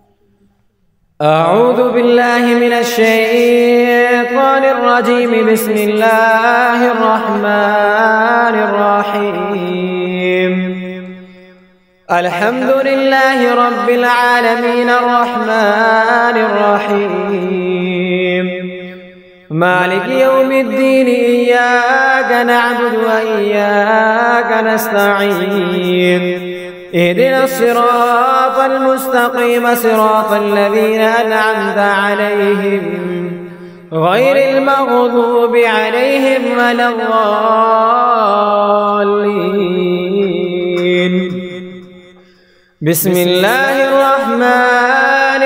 أعوذ بالله من الشيطان الرجيم. بسم الله الرحمن الرحيم. الحمد لله رب العالمين الرحمن الرحيم مالك يوم الدين. إياك نعبد وإياك نستعين. اهدنا الصراط المستقيم صراط الذين أنعمت عليهم غير المغضوب عليهم ولا الضالين. بسم الله الرحمن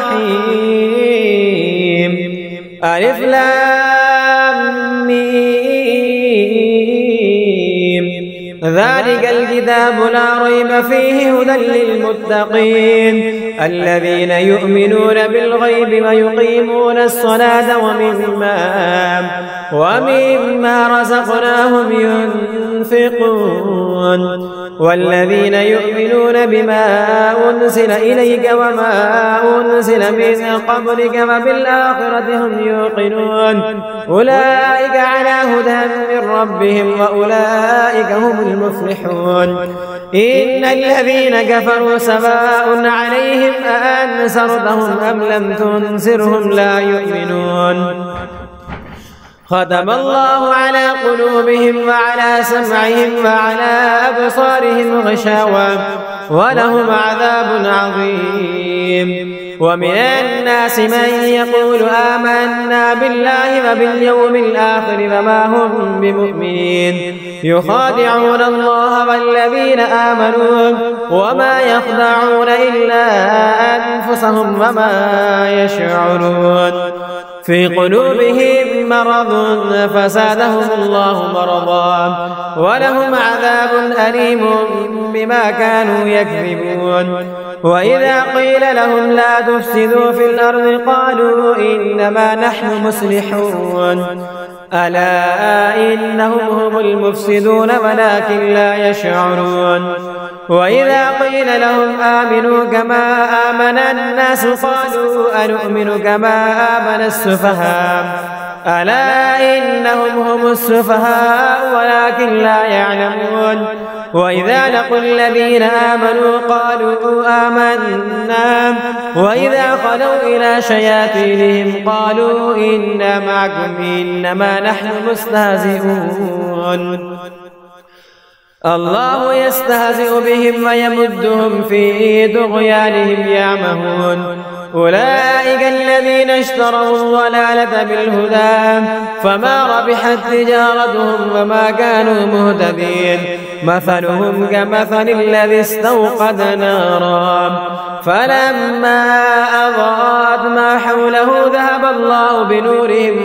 الرحيم. ألف لام ميم. ذلك الكتاب لا ريب فيه هدى للمتقين الذين يؤمنون بالغيب ويقيمون الصلاة ومما رزقناهم ينفقون والذين يؤمنون بما أنزل إليك وما أنزل من قبلك وبالآخرة هم يوقنون أولئك على هدى من ربهم وأولئك هم المفلحون. إن الذين كفروا سواء عليهم أأنذرتهم أم لم تنذرهم لا يؤمنون. ختم الله على قلوبهم وعلى سمعهم وعلى أبصارهم غشاوة ولهم عذاب عظيم. ومن الناس من يقول آمنا بالله وباليوم الآخر وما هم بمؤمنين يخادعون الله والذين آمنوا وما يخدعون إلا أنفسهم وما يشعرون. في قلوبهم مرض فزادهم الله مرضا ولهم عذاب أليم بما كانوا يكذبون. وإذا قيل لهم لا تفسدوا في الأرض قالوا إنما نحن مصلحون ألا إنهم هم المفسدون ولكن لا يشعرون. وإذا قيل لهم آمنوا كما آمن الناس قالوا أنؤمن كما آمن السفهاء ألا إنهم هم السفهاء ولكن لا يعلمون. وإذا لقوا الذين آمنوا قالوا آمنا وإذا خلوا إلى شياطينهم قالوا إنا معكم إنما نحن مستهزئون. الله يستهزئ بهم ويمدهم في طغيانهم يعمهون. أولئك الذين اشتروا الضلالة بالهدى فما ربحت تجارتهم وما كانوا مهتدين. مثلهم كمثل الذي استوقد نارا فلما أضاءت ما حوله ذهب الله بنورهم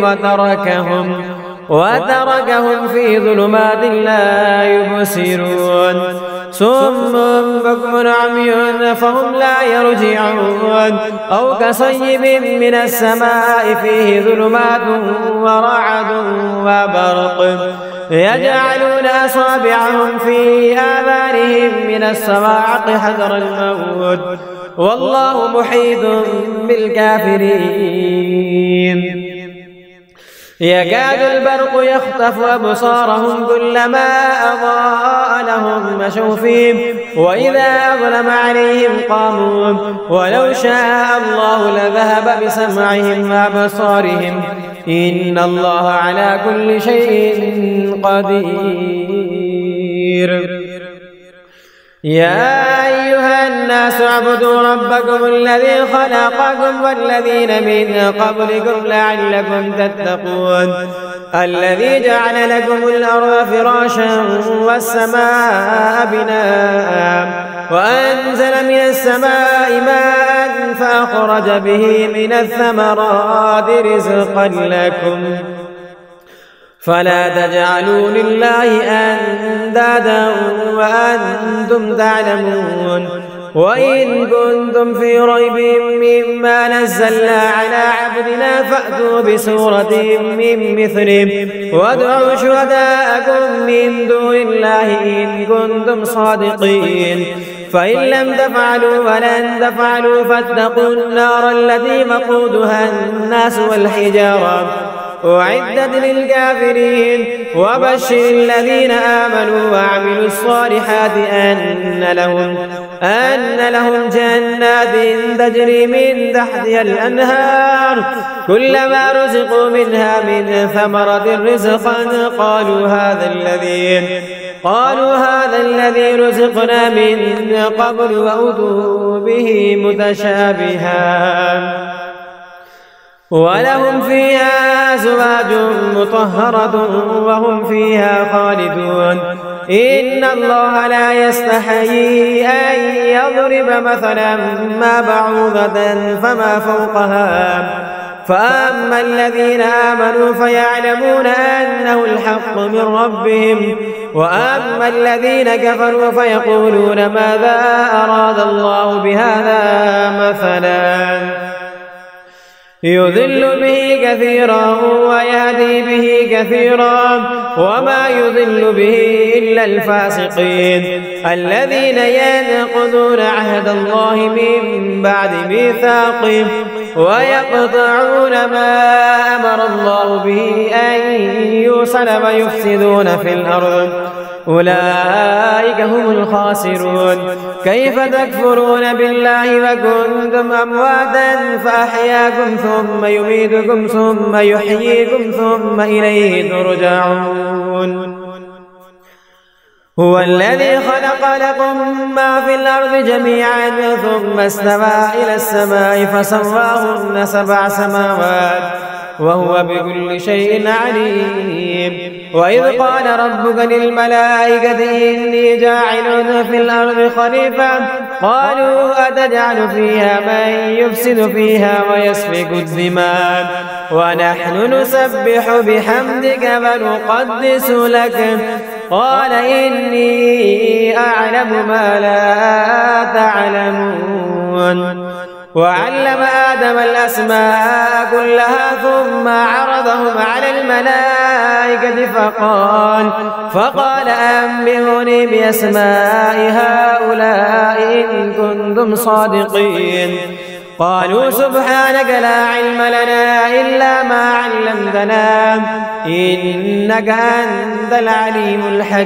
وتركهم في ظلمات لا يبصرون. صم بكم عمي فهم لا يرجعون. أو كصيب من السماء فيه ظلمات ورعد وبرق يجعلون أصابعهم في آذانهم من الصواعق حذر الموت والله محيط بالكافرين. يكاد البرق يخطف أبصارهم كلما أضاء لهم مشوا فيه وإذا أظلم عليهم قاموا ولو شاء الله لذهب بسمعهم وأبصارهم إن الله على كل شيء قدير. يا أيها الناس اعبدوا ربكم الذي خلقكم والذين من قبلكم لعلكم تتقون. الذي جعل لكم الأرض فراشا والسماء بناء وأنزل من السماء ماء فأخرج به من الثمرات رزقا لكم فلا تجعلوا لله أندادا وأنتم تعلمون. وإن كنتم في ريب مما نزلنا على عبدنا فأتوا بسورة من مثله وادعوا شهداءكم من دون الله إن كنتم صادقين فإن لم تفعلوا ولن تفعلوا فاتقوا النار التي وقودها الناس والحجارة أعدت للكافرين وبشر الذين آمنوا وعملوا الصالحات أن لهم جنات تجري من تحتها الأنهار كلما رزقوا منها من ثمرة رزقا قالوا هذا الذي رزقنا من قبل وأتوا به متشابها ولهم فيها أزواج مطهرة وهم فيها خالدون إن الله لا يستحيي أن يضرب مثلا ما بعوضة فما فوقها فأما الذين آمنوا فيعلمون أنه الحق من ربهم وأما الذين كفروا فيقولون ماذا أراد الله بهذا مثلا يضل به كثيرا ويهدي به كثيرا وما يضل به إلا الفاسقين الذين ينقضون عهد الله من بعد ميثاقه ويقطعون ما أمر الله به أن يوصل ويفسدون في الأرض أولئك هم الخاسرون كيف تكفرون بالله وكنتم أمواتا فأحياكم ثم يميتكم ثم يحييكم ثم إليه ترجعون هو الذي خلق لكم ما في الأرض جميعا ثم استوى إلى السماء فسواهن 7 سماوات وهو بكل شيء عليم وإذ قال ربك للملائكة إني جاعل في الأرض خليفة قالوا أتجعل فيها من يفسد فيها ويسفك الدماء ونحن نسبح بحمدك ونقدس لك قال إني أعلم ما لا تعلمون وعلم آدم الأسماء كلها ثم عرضهم على الملائكة فقال أنبئوني بأسماء هؤلاء إن كنتم صادقين قالوا سبحانك لا علم لنا إلا ما علمتنا إنك أنت العليم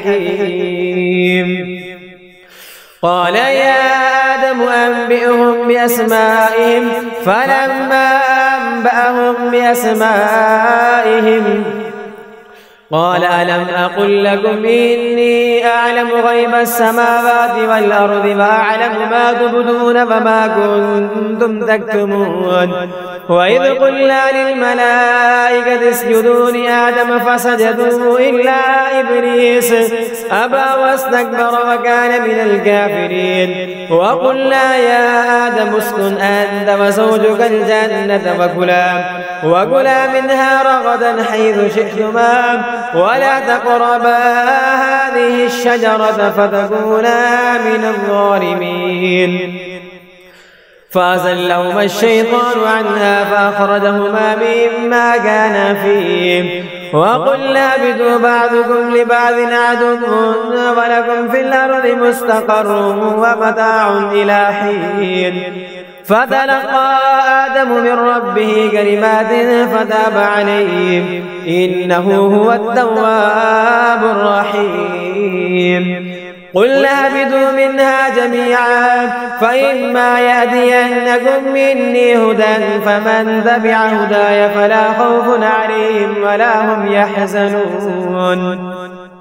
الحكيم قال يا آدم أنبئهم بأسمائهم فلما أنبأهم بأسمائهم قال ألم أقل لكم إني أعلم غيب السماوات والأرض وأعلم ما تبدون وما كنتم تكتمون وإذ قلنا للملائكة اسجدوا لآدم فسجدوا إلا إبليس أبى واستكبر وكان من الكافرين وقلنا يا آدم اسكن أنت وزوجك الجنة وكلا منها رغدا حيث شئتما ولا تقربا هذه الشجرة فتكونا من الظالمين فأزلهما الشيطان عنها فأخرجهما مما كانا فيه وقلنا اهبطوا بعضكم لبعض عدو ولكم في الأرض مستقر ومتاع إلى حين فتلقى آدم من ربه كلمات فتاب عليه إنه هو التواب الرحيم قلنا اهبطوا منها جميعا فإما يأتينكم مني هدى فمن تبع هداي فلا خوف عليهم ولا هم يحزنون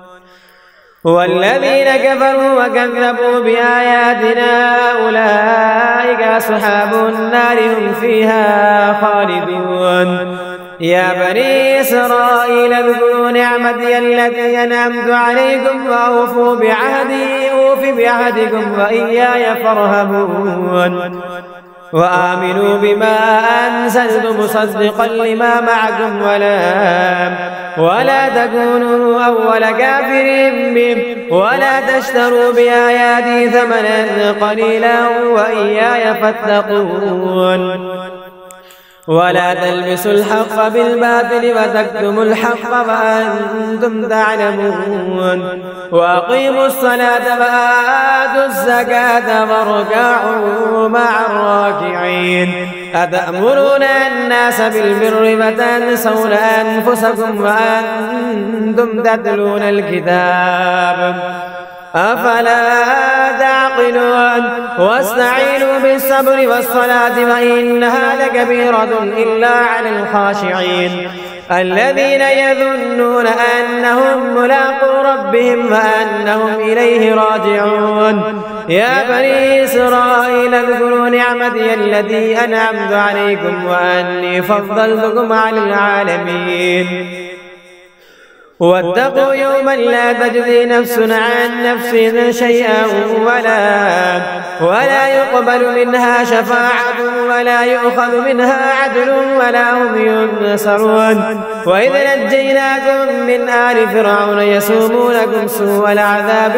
والذين كفروا وكذبوا بآياتنا أولئك أصحاب النار هم فيها خالدون يا بني إسرائيل اذكروا نعمتي التي أنعمت عليكم وأوفوا بعهدي أوف بعهدكم وإياي فارهبون وآمنوا بما أنزلت مصدقا لما معكم ولا تكونوا أول كافر به ولا تشتروا بآياتي ثمنا قليلا وإياي فاتقون ولا تلبسوا الحق بالباطل وتكتموا الحق وأنتم تعلمون وأقيموا الصلاة وآتوا الزكاة واركعوا مع الراكعين أتأمرون الناس بالبر وتنسون أنفسكم وأنتم تتلون الكتاب أفلا تعقلون واستعينوا بالصبر والصلاة وإنها لكبيرة إلا على الخاشعين الذين يظنون أنهم ملاقو ربهم وأنهم إليه راجعون يا بني إسرائيل اذكروا نعمتي التي أنعمت عليكم وأني فضلتكم على العالمين واتقوا يوما لا تجزي نفس عن نفس شيئا ولا يقبل منها شفاعة ولا يؤخذ منها عدل ولا هم ينصرون وإذ نجيناكم من آل فرعون يسومونكم سوء العذاب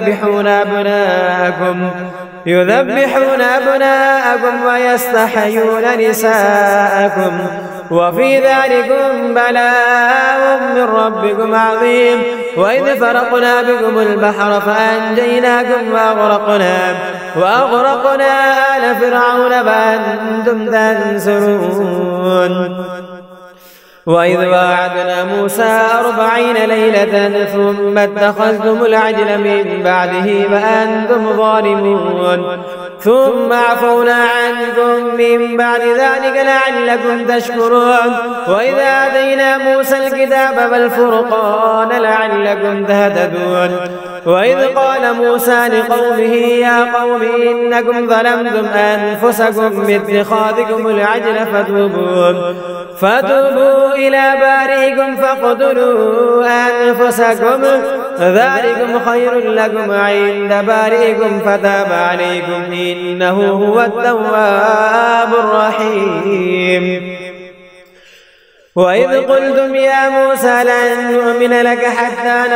يذبحون أبناءكم ويستحيون نساءكم وفي ذلكم بلاء من ربكم عظيم وإذ فرقنا بكم البحر فأنجيناكم وأغرقنا آل فرعون وأنتم تنظرون وإذ واعدنا موسى 40 ليلة ثم اتخذتم العجل من بعده وأنتم ظالمون ثم عفونا عنكم من بعد ذلك لعلكم تشكرون وإذا آتينا موسى الكتاب والفرقان لعلكم تهتدون وإذ قال موسى لقومه يا قوم إنكم ظلمتم أنفسكم باتخاذكم العجل فتوبوا إلى بارئكم فاقتلوا أنفسكم ذلكم خير لكم عند بارئكم فتاب عليكم إنه هو التواب الرحيم وإذ قلتم يا موسى لن نؤمن لك حتى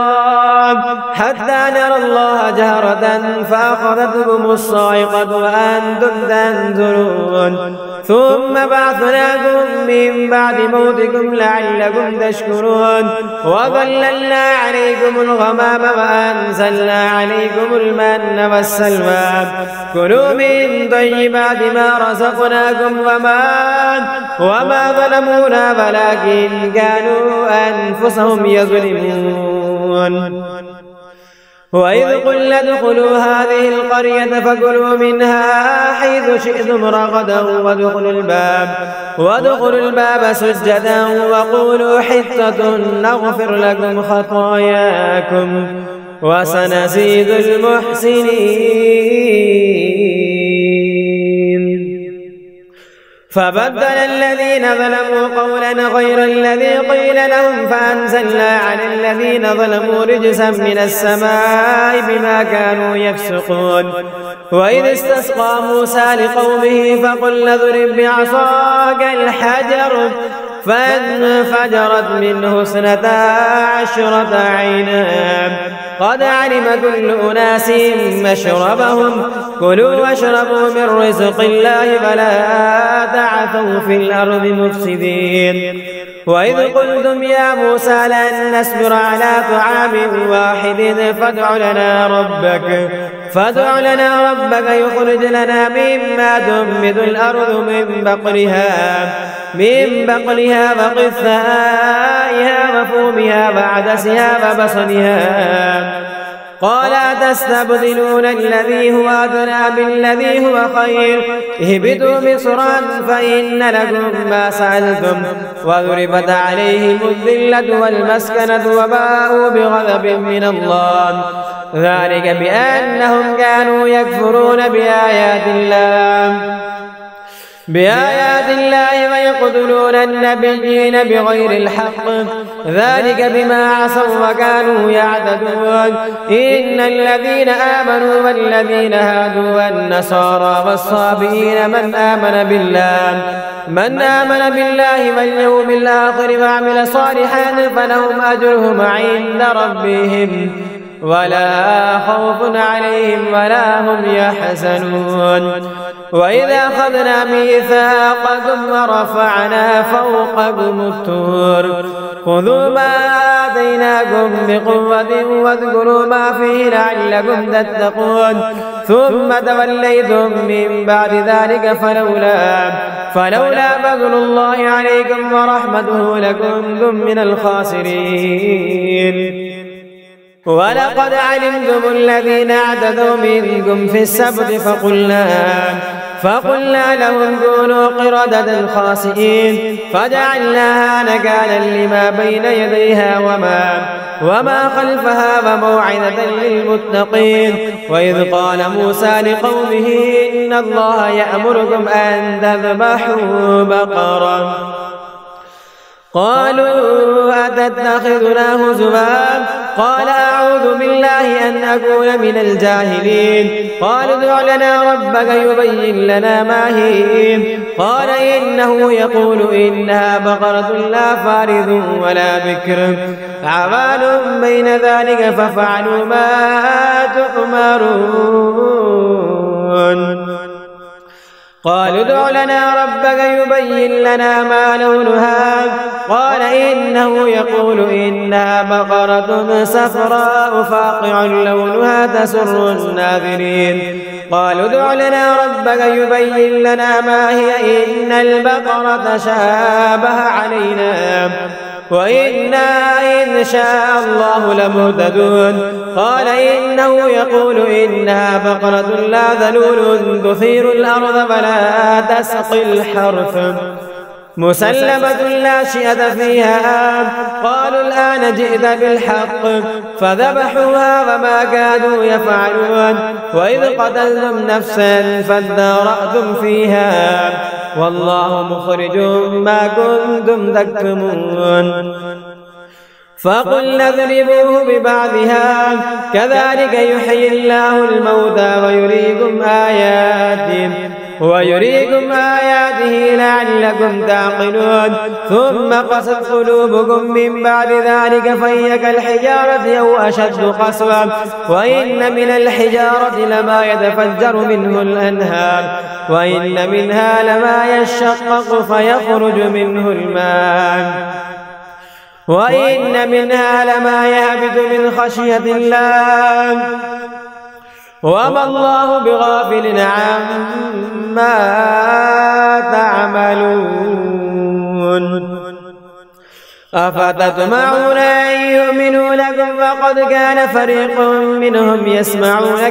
نرى الله جهرة فأخذتكم الصاعقة وأنتم تنظرون ثم بعثناكم من بعد موتكم لعلكم تشكرون وظللنا عليكم الغمام وأنزلنا عليكم المن والسلوى كلوا من طيبات ما رزقناكم وما ظلمونا ولكن كانوا أنفسهم يظلمون وإذ قلنا ادخلوا هذه القرية فكلوا منها حيث شئتم رغدا وادخلوا الباب سجدا وقولوا حطة نغفر لكم خطاياكم وسنزيد المحسنين فبدل الذين ظلموا قولا غير الذي قيل لهم فأنزلنا على الذين ظلموا رجزا من السماء بما كانوا يفسقون وإذ استسقى موسى لقومه فقلنا اضرب بعصاك الحجر فانفجرت منه 12 عينا قد علم كل أناس مشربهم كلوا واشربوا من رزق الله فلا تعثوا في الأرض مفسدين وإذ قلتم يا موسى لن نصبر على طعام واحد فادع لنا ربك يخرج لنا مما تنبت الأرض من بقلها وقثائها وفومها وعدسها وبصلها قال أتستبدلون الذي هو أدنى بالذي هو خير اهبطوا مصرا فإن لكم ما سألتم وضربت عليهم الذلة والمسكنة وباءوا بغضب من الله ذلك بأنهم كانوا يكفرون بآيات الله ويقتلون النبيين بغير الحق ذلك بما عصوا وكانوا يعتدون إن الذين آمنوا والذين هادوا والنصارى والصابئين من آمن بالله واليوم الآخر وعمل صالحا فلهم أجرهم عند ربهم ولا خوف عليهم ولا هم يحزنون وإذا أخذنا ميثاقكم ورفعنا فوقكم الطور خذوا ما آتيناكم بقوة واذكروا ما فيه لعلكم تتقون ثم توليتم من بعد ذلك فلولا فضل الله عليكم ورحمته لكنتم من الخاسرين. ولقد علمتم الذين اعتدوا منكم في السبت فقلنا لهم كونوا قردة خاسئين فجعلناها نكالا لما بين يديها وما خلفها وموعظة للمتقين. وإذ قال موسى لقومه إن الله يأمركم أن تذبحوا بقرة قالوا أتتخذنا هزوا قال أعوذ بالله أن أكون من الجاهلين. قالوا ادع لنا ربك يبين لنا ما هي قال إنه يقول إنها بقرة لا فارض ولا بكر عوان بين ذلك ففعلوا ما تؤمرون. قالوا ادع لنا ربك يبين لنا ما لونها قال إنه يقول إنها بقرة صفراء فاقع لونها تسر الناظرين. قالوا ادع لنا ربك يبين لنا ما هي إن البقرة شابه علينا وإنا إن شاء الله لمهتدون. قال إنه يقول إنها بقرة لا ذلول تثير الأرض ولا تسقي الحرث مسلمة لا شيئة فيها. قالوا الآن جئت بالحق فذبحوها وما كادوا يفعلون. وإذ قتلتم نفسا فادارأتم فيها والله مخرج ما كنتم تكتمون. فقلنا اضربوه ببعضها كذلك يحيي الله الموتى ويريكم آياته لعلكم تعقلون. ثم قست قلوبكم من بعد ذلك فهي كالحجارة أو أشد قسوة وإن من الحجارة لما يتفجر منه الأنهار وإن منها لما يشقق فيخرج منه الماء وإن منها لما يهبط من خشية الله وما الله بغافل عما تعملون. أفتطمعون أن يؤمنوا لكم وقد كان فريق منهم يسمعون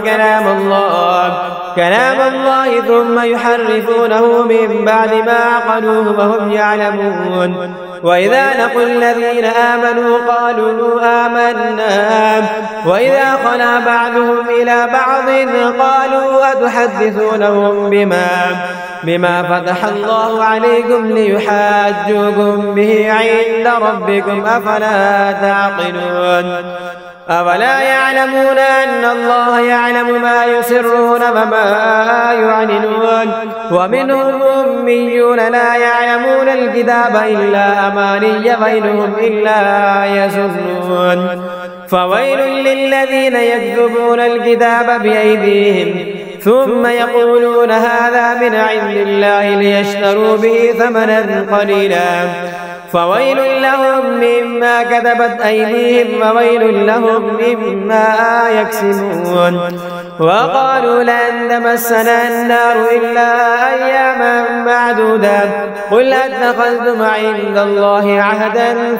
كلام الله ثم يحرفونه من بعد ما عقلوه وهم يعلمون. وإذا لقوا الذين آمنوا قالوا آمنا وإذا خلا بعضهم إلى بعض قالوا أتحدثونهم بما فتح الله عليكم ليحاجوكم به عند ربكم أفلا تعقلون. أولا يعلمون أن الله يعلم ما يسرون وما يعلنون. ومنهم أميون لا يعلمون الكتاب إلا أماني وإنهم إلا يظنون. فويل للذين يكتبون الكتاب بأيديهم ثم يقولون هذا من عند الله ليشتروا به ثمنا قليلا فويل لهم مما كتبت أيديهم وويل لهم مما يكسبون. وقالوا لن تمسنا النار إلا أياما معدودة قل أتخذتم عند الله عهدا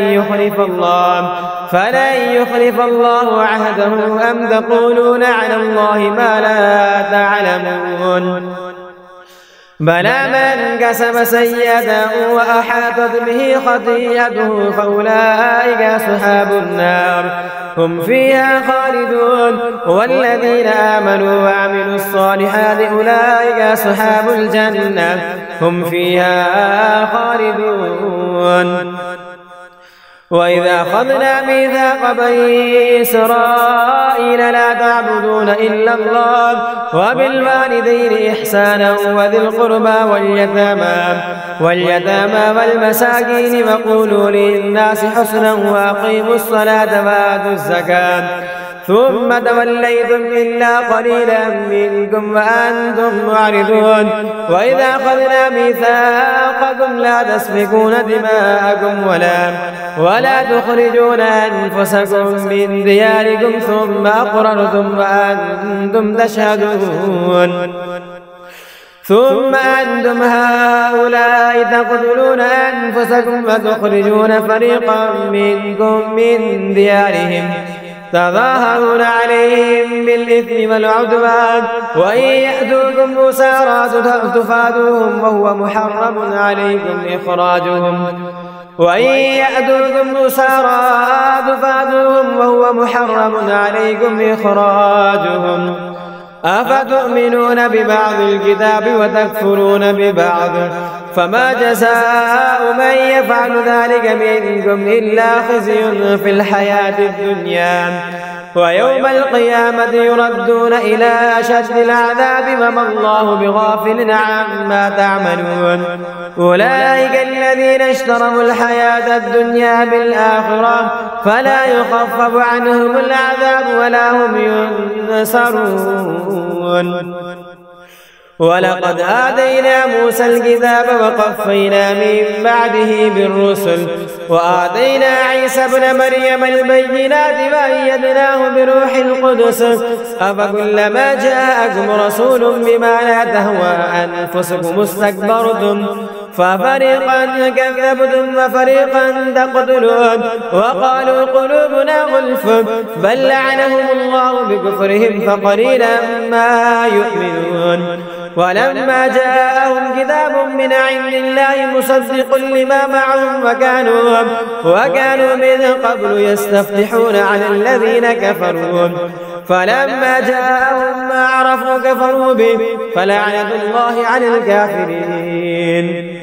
فلن يخلف الله عهده أم تقولون على الله ما لا تعلمون. بلى من كسب سيئة وأحاطت به خطيئته فأولئك أصحاب النار هم فيها خالدون. والذين آمنوا وعملوا الصالحات أولئك أصحاب الجنة هم فيها خالدون. وإذا أخذنا ميثاق بني إسرائيل لا تعبدون إلا الله وبالوالدين إحسانا وذي القربى واليتامى والمساكين وقولوا للناس حسنا وأقيموا الصلاة وآتوا الزكاة ثم توليتم إلا قليلا منكم وأنتم معرضون وإذا أخذنا ميثاقكم لا تسفكون دماءكم ولا تخرجون أنفسكم من دياركم ثم أقررتم وأنتم تشهدون ثم أنتم هؤلاء تقتلون أنفسكم وتخرجون فريقا منكم من ديارهم تظاهرون عليهم بالإثم والعدوان وإن يأتوكم أسارى تفادوهم وهو محرم عليكم إخراجهم أفتؤمنون ببعض الكتاب وتكفرون ببعض فما جزاء من يفعل ذلك منكم إلا خزي في الحياة الدنيا ويوم القيامة يردون إلى أشد العذاب وما الله بغافل عما تعملون أولئك الذين اشتروا الحياة الدنيا بالآخرة فلا يخفف عنهم العذاب ولا هم ينصرون ولقد آتينا موسى الكتاب وقفينا من بعده بالرسل وآتينا عيسى ابن مريم البينات وأيدناه بروح القدس أفكلما جاءكم رسول بما لا تهوى أنفسكم استكبرتم ففريقا كذبتم وفريقا تقتلون وقالوا قلوبنا غلف بل لعنهم الله بكفرهم فقليلا ما يؤمنون ولما جاءهم كتاب من عند الله مصدق لما معهم وكانوا من قبل يستفتحون على الذين كفروا فلما جاءهم ما عرفوا كفروا به فلعنة الله على الكافرين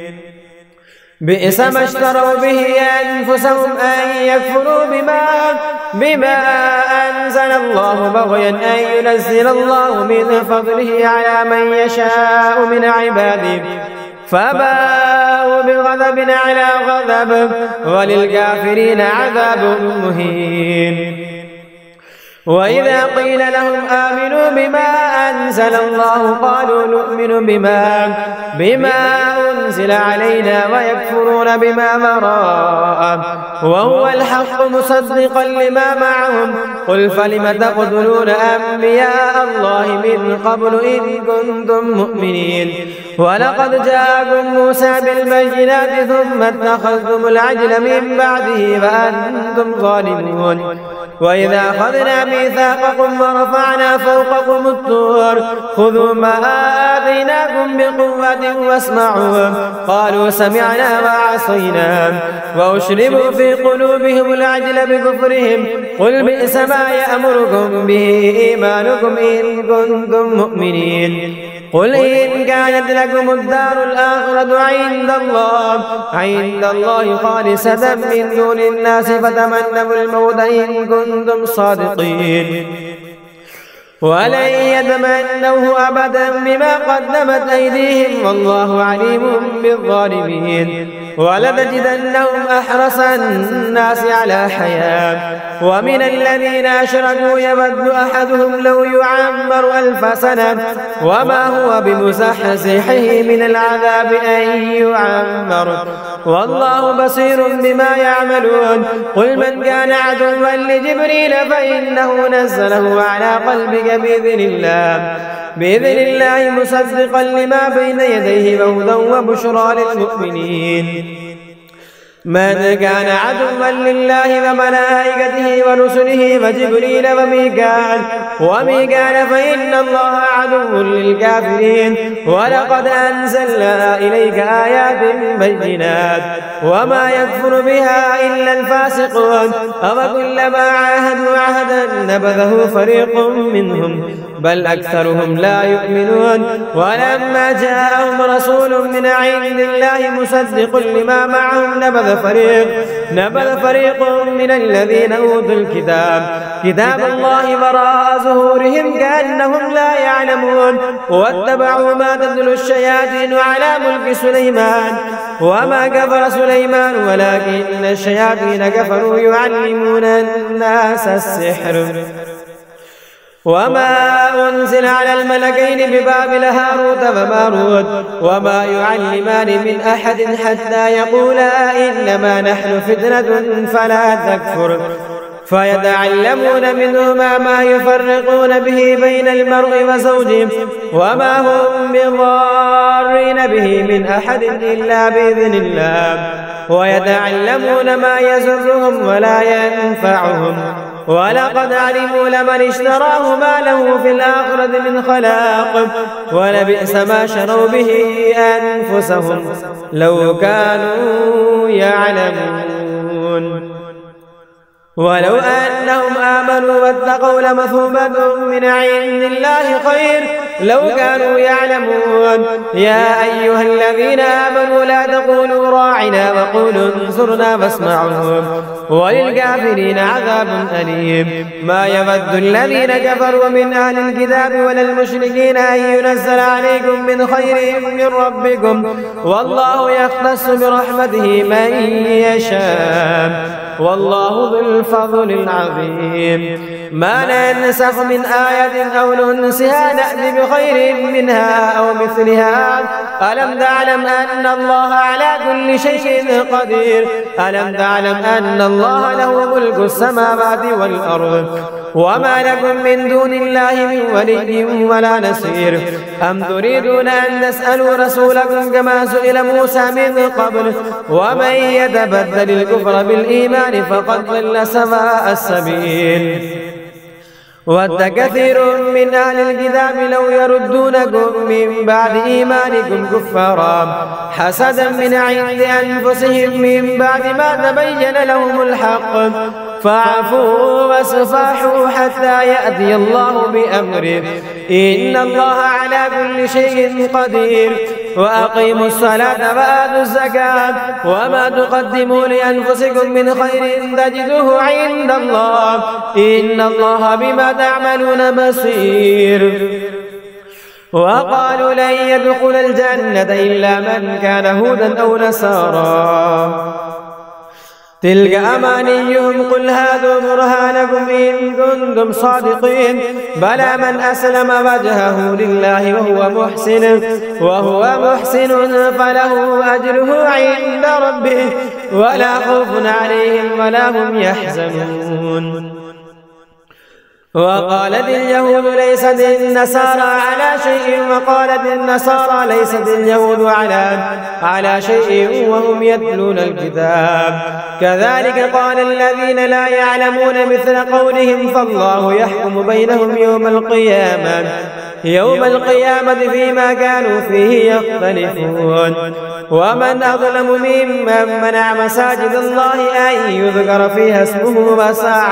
بئس ما اشتروا به أنفسهم أن يكفروا بما أنزل الله بغيا أن ينزل الله من فضله على من يشاء من عباده فباءوا بغضب على غضب وللكافرين عذاب مهين وإذا قيل لهم آمنوا بما أنزل الله قالوا نؤمن بما أنزل علينا ويكفرون بما وراءه وهو الحق مصدقا لما معهم قل فلم تقتلون أنبياء الله من قبل إن كنتم مؤمنين ولقد جاءكم موسى بالبينات ثم اتخذتم العجل من بعده وأنتم ظالمون وإذا أخذنا ميثاقكم ورفعنا فوقكم الطور خذوا ما آتيناكم بقوة واسمعوا قالوا سمعنا وعصينا وأشربوا في قلوبهم العجل بكفرهم قل بئس ما يأمركم به إيمانكم إن كنتم مؤمنين قل إن كانت لكم الدار الآخرة عند الله خالصة من دون الناس فتمنوا الموت إن كنتم صادقين ولن يتمنوه أبدا بما قدمت أيديهم والله عليم بالظالمين ولتجدنهم أحرص الناس على حياة ومن الذين أشركوا يود أحدهم لو يعمر 1000 سنة وما هو بمزحزحه من العذاب أن يعمر والله بصير بما يعملون قل من كان عدوا لجبريل فإنه نزله على قلبك بإذن الله مصدقا لما بين يديه وهدى وبشرى للمؤمنين من كان عدوا لله وملائكته ورسله وجبريل وميكال فإن الله عدو للكافرين ولقد أنزلنا إليك آيات بينات وما يكفر بها إلا الفاسقون أفكلما عاهدوا عهدا نبذه فريق منهم بل أكثرهم لا يؤمنون ولما جاءهم رسول من عند الله مصدق لما معهم نبذ فريق من الذين أوتوا كتاب الله وراء ظهورهم كأنهم لا يعلمون واتبعوا ما تتلو الشياطين على ملك سليمان وما كفر سليمان ولكن الشياطين كفروا يعلمون الناس السحر وما أنزل على الملكين ببابل هاروت وماروت وما يعلمان من أحد حتى يقولا إنما نحن فتنة فلا تكفر فيتعلمون منهما ما يفرقون به بين المرء وزوجه وما هم بضارين به من أحد إلا بإذن الله ويتعلمون ما يزرهم ولا ينفعهم ولقد علموا لمن اشتراه ما له في الآخرة من خلاق ولبئس ما شروا به أنفسهم لو كانوا يعلمون ولو أنهم آمنوا واتقوا لمثوبة من عند الله خير لو كانوا يعلمون يا أيها الذين آمنوا لا تقولوا راعنا وقولوا انصرنا واسمعوا وللكافرين عذاب أليم ما يود الذين كفروا من أهل الكتاب ولا المشركين أن ينزل عليكم من خير من ربكم والله يختص برحمته من يشاء والله ذو الفضل العظيم ما ننسخ من آية أو ننسها نأتي بخير منها أو مثلها ألم تعلم أن الله على كل شيء قدير ألم تعلم أن الله له ملك السماوات والأرض وما لكم من دون الله من ولي ولا نصير أم تريدون أن تسألوا رسولكم كما سئل موسى من قبل ومن يتبدل الكفر بالإيمان فقد ضل سواء السبيل ود كثير من أهل الكتاب لو يردونكم من بعد إيمانكم كفارا حسدا من عند أنفسهم من بعد ما تبين لهم الحق فاعفوا واصفحوا حتى يأتي الله بأمره إن الله على كل شيء قدير وأقيموا الصلاة وآتوا الزكاة وما تقدموا لأنفسكم من خير تجدوه عند الله إن الله بما تعملون بصير وقالوا لن يدخل الجنة إلا من كان هودا أو نصارى تلك أمانيهم قل هاتوا برهانكم إن كنتم صادقين بلى من أسلم وجهه لله وهو محسن فله أجره عند ربه ولا خوف عليهم ولا هم يحزنون وقالت اليهود ليست النصارى على شيء وقالت النصارى ليست اليهود على شيء وهم يتلون الكتاب كذلك قال الذين لا يعلمون مثل قولهم فالله يحكم بينهم يوم القيامة فيما كانوا فيه يختلفون ومن أظلم ممن منع مساجد الله أن يذكر فيها اسمه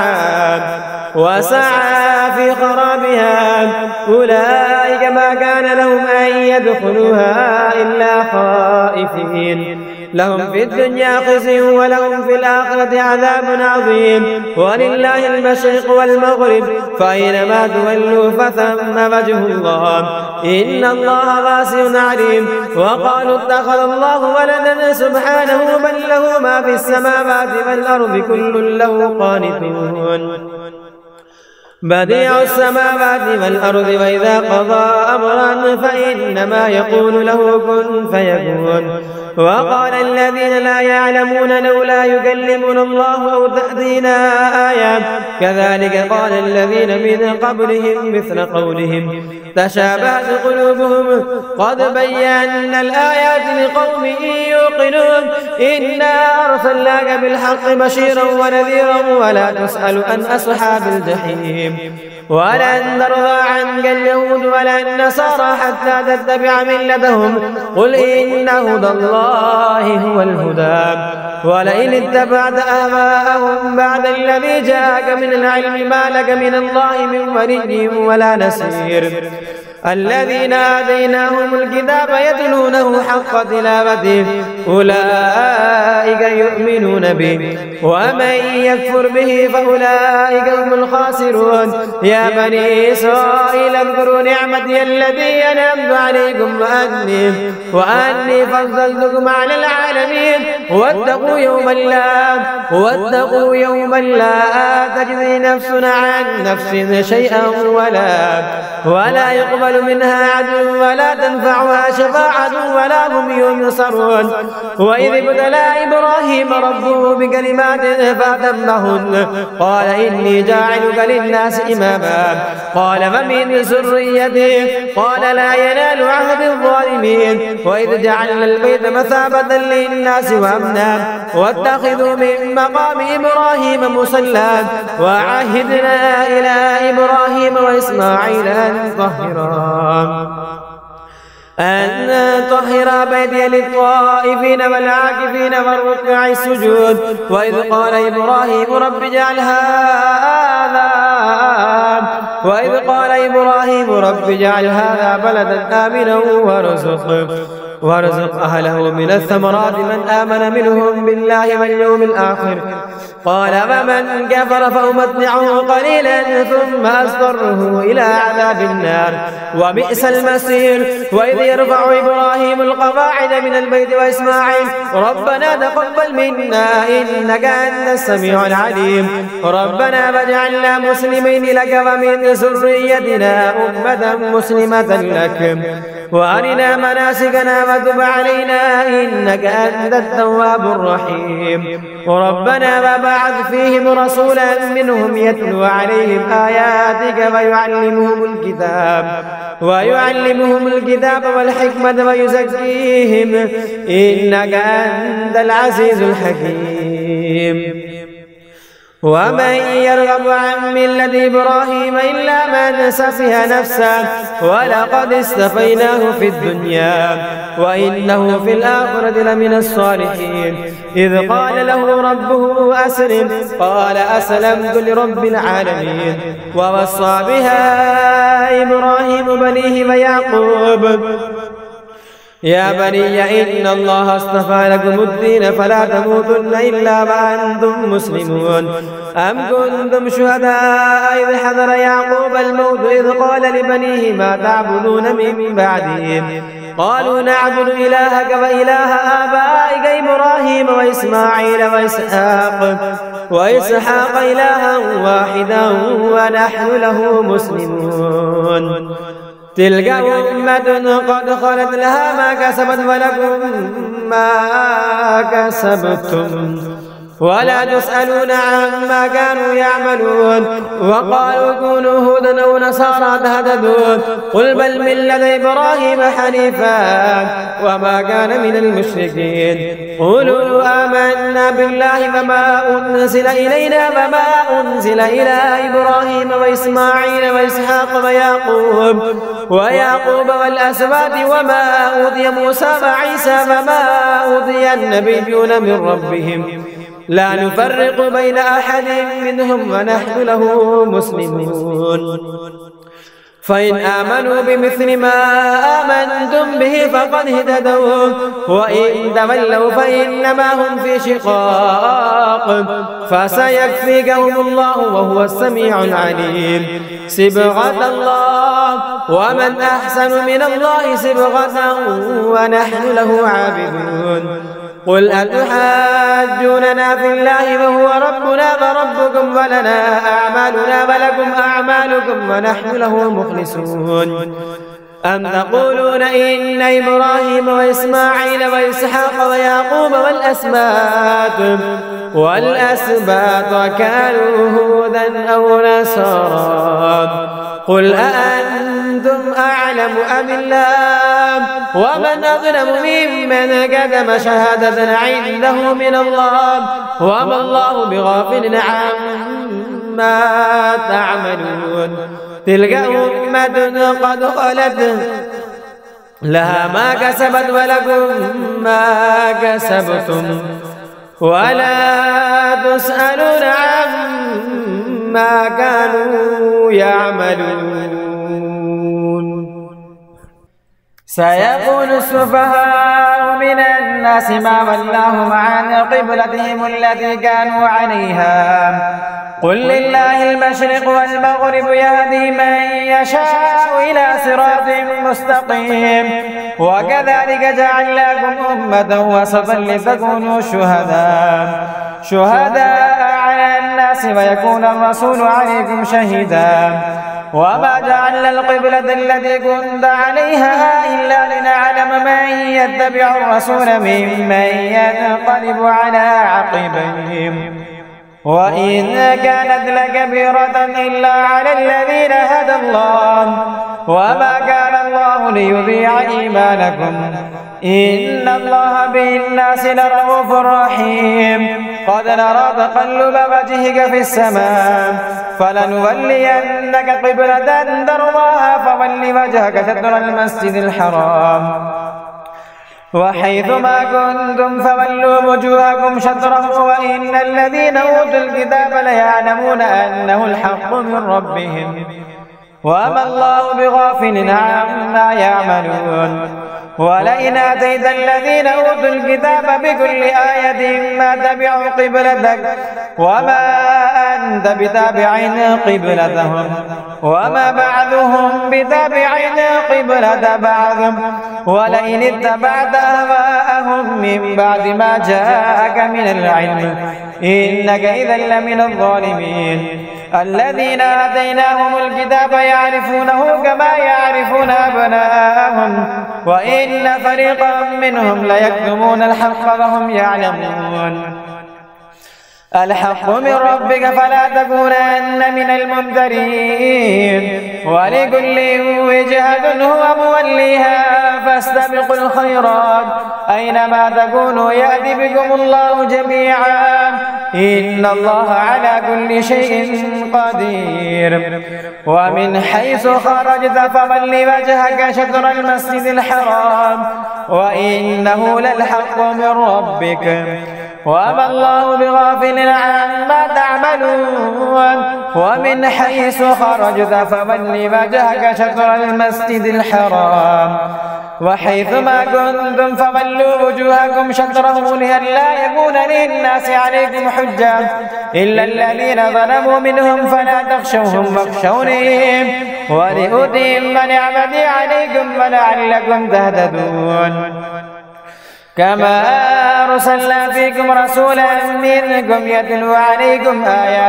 وسعى في خرابها أولئك ما كان لهم أن يدخلوها إلا خائفين لهم في الدنيا خزي ولهم في الآخرة عذاب عظيم ولله المشرق والمغرب فأينما تولوا فثم وجه الله إن الله واسع عليم وقالوا اتخذ الله ولدا سبحانه بل له ما في السماوات والأرض كل له قانتون بديع السماوات والأرض وإذا قضى أمرا فإنما يقول له كن فيكون وقال الذين لا يعلمون لولا يكلمنا الله أو تأتينا آيات كذلك قال الذين من قبلهم مثل قولهم تشابهت قلوبهم قد بينا الآيات لقوم يوقنون إنا أرسلناك بالحق بشيرا ونذيرا ولا تسأل عن أصحاب الجحيم ولن ترضى عنك اليهود ولا النصارى حتى تتبع ملتهم قل إن هدى الله هو الهدى ولئن اتبعت أهواءهم بعد الذي جاءك من العلم ما لك من الله من ولي ولا نصير الذين آتيناهم الكتاب يتلونه حق تلاوته أولئك يؤمنون به ومن يكفر به فأولئك هم الخاسرون يا بني إسرائيل اذكروا نعمتي التي أنعمت عليكم وأني فضلتكم على العالمين واتقوا يوما لا تجزي نفس عن نفس شيئا ولا يقبل منها عدل ولا تنفعها شفاعة ولا هم ينصرون وإذ ابتلى إبراهيم ربه بكلمات فأتمهن قال إني جاعلك للناس إماما قال فمن ذريتي قال لا ينال عهد الظالمين وإذ جعلنا البيت مثابة للناس وأمنا واتخذوا من مقام إبراهيم مصلى وعهدنا إلى إبراهيم وإسماعيل أن طهر بيتي للطائفين والعاكفين والركع السجود وإذ قال إبراهيم رب اجعل هذا بلدا آمنا وارزق أهله من الثمرات من آمن منهم بالله واليوم الآخر قال فمن كفر فأمتعه قليلا ثم أضطره إلى عذاب النار وبئس المصير وإذ يرفع إبراهيم القواعد من البيت وإسماعيل ربنا تقبل منا إنك أنت السميع العليم ربنا واجعلنا مسلمين لك ومن ذريتنا أمة مسلمة لك وأرنا مناسكنا وتب علينا إنك أنت التواب الرحيم ربنا وبعث فيهم رسولا منهم يتلو عليهم آياتك ويعلمهم الكتاب والحكمة ويزكيهم إنك أنت العزيز الحكيم ومن يرغب عن ملة إبراهيم إلا من سفه نفسه ولقد استفيناه في الدنيا وإنه في الآخرة لمن الصالحين إذ قال له ربه أسلم قال أسلمت لرب العالمين ووصى بها إبراهيم بنيه ويعقوب يا بني إن الله اصطفى لكم الدين فلا تموتن إلا وأنتم مسلمون أم كنتم شهداء إذ حضر يعقوب الموت إذ قال لبنيه ما تعبدون من بعده قالوا نعبد إلهك وإله آبائك إبراهيم وإسماعيل وإسحاق إلها واحدا ونحن له مسلمون تلك أمة قد خلت لها ما كسبت ولكم ما كسبتم ولا تسألون عما كانوا يعملون وقالوا كونوا هودا أو نصارى تهتدوا قل بل ملة إبراهيم حنيفا وما كان من المشركين قولوا آمنا بالله وما أنزل إلينا وما أنزل إلى إبراهيم وإسماعيل وإسحاق ويعقوب والأسباط وما أوتي موسى وعيسى وما أوتي النبيون من ربهم لا نفرق بين أحد منهم ونحن له مسلمون فإن آمنوا بمثل ما آمنتم به فقد اهتدوا وإن تولوا فإنما هم في شقاق فسيكفيكهم الله وهو السميع العليم صبغة الله ومن أحسن من الله صبغة ونحن له عابدون قل أتحاجوننا في الله وهو ربنا وربكم ولنا أعمالنا ولكم أعمالكم ونحن له مخلصون أم تقولون إن إبراهيم وإسماعيل وإسحاق ويعقوب والأسباط كانوا هودا أو نصارى قل أأنتم أعلم أم الله ومن أظلم ممن كتم شهادة عنده من الله وما الله بغافل عما تعملون تلك أمة قد خلت لها ما كسبت ولكم ما كسبتم ولا تسألون عما كانوا يعملون سيقول السفهاء من الناس الناس ما ولاهم عن قبلتهم التي كانوا عليها قل لله المشرق والمغرب يهدي من يشاء إلى صراط مستقيم وكذلك جعلناكم أمة وسطا لتكونوا شهداء على الناس ويكون الرسول عليكم شهيدا وما جعلنا القبلة التي كنت عليها إلا لنعلم من يتبع الرسول ممن ينقلب على عقبيه وإن كانت لكبيرة إلا على الذين هدى الله وما كان الله ليضيع إيمانكم إن الله بالناس لرؤوف رحيم قد نرى تقلب وجهك في السماء فلنولينك قبلة ترضاها فول وجهك شطر المسجد الحرام وحيثما كنتم فولوا وجوهكم شطره وإن الذين أوتوا الكتاب ليعلمون أنه الحق من ربهم وما الله بغافل عما يعملون ولئن آتيت الذين أوتوا الكتاب بكل آية ما تبعوا قبلتك وما أنت بتابع قبلتهم وما بعضهم بتابع قبلة بعض ولئن اتبعت أهواءهم من بعد ما جاءك من العلم إنك إذا لمن الظالمين الذين آتيناهم الكتاب يعرفونه كما يعرفون أبناءهم وإن فريقا منهم ليكتمون الحق وهم يعلمون الحق من ربك فلا تكونن من الممترين ولكل وجهة هو موليها فاستبقوا الخيرات أينما تكونوا يأتي بكم الله جميعا إن الله على كل شيء قدير ومن حيث خرجت فول وجهك شطر المسجد الحرام وإنه للحق من ربك وما الله بغافل عما تعملون ومن حيث خرجت فول وجهك شطر المسجد الحرام وحيثما كنتم فولوا وجوهكم شطره لئلا يكون للناس عليكم حجة إلا الذين ظلموا منهم فلا تخشوهم واخشوني ولأتم نعمتي عليكم ولعلكم تهتدون كما أرسلنا فيكم رسولا منكم يتلو عليكم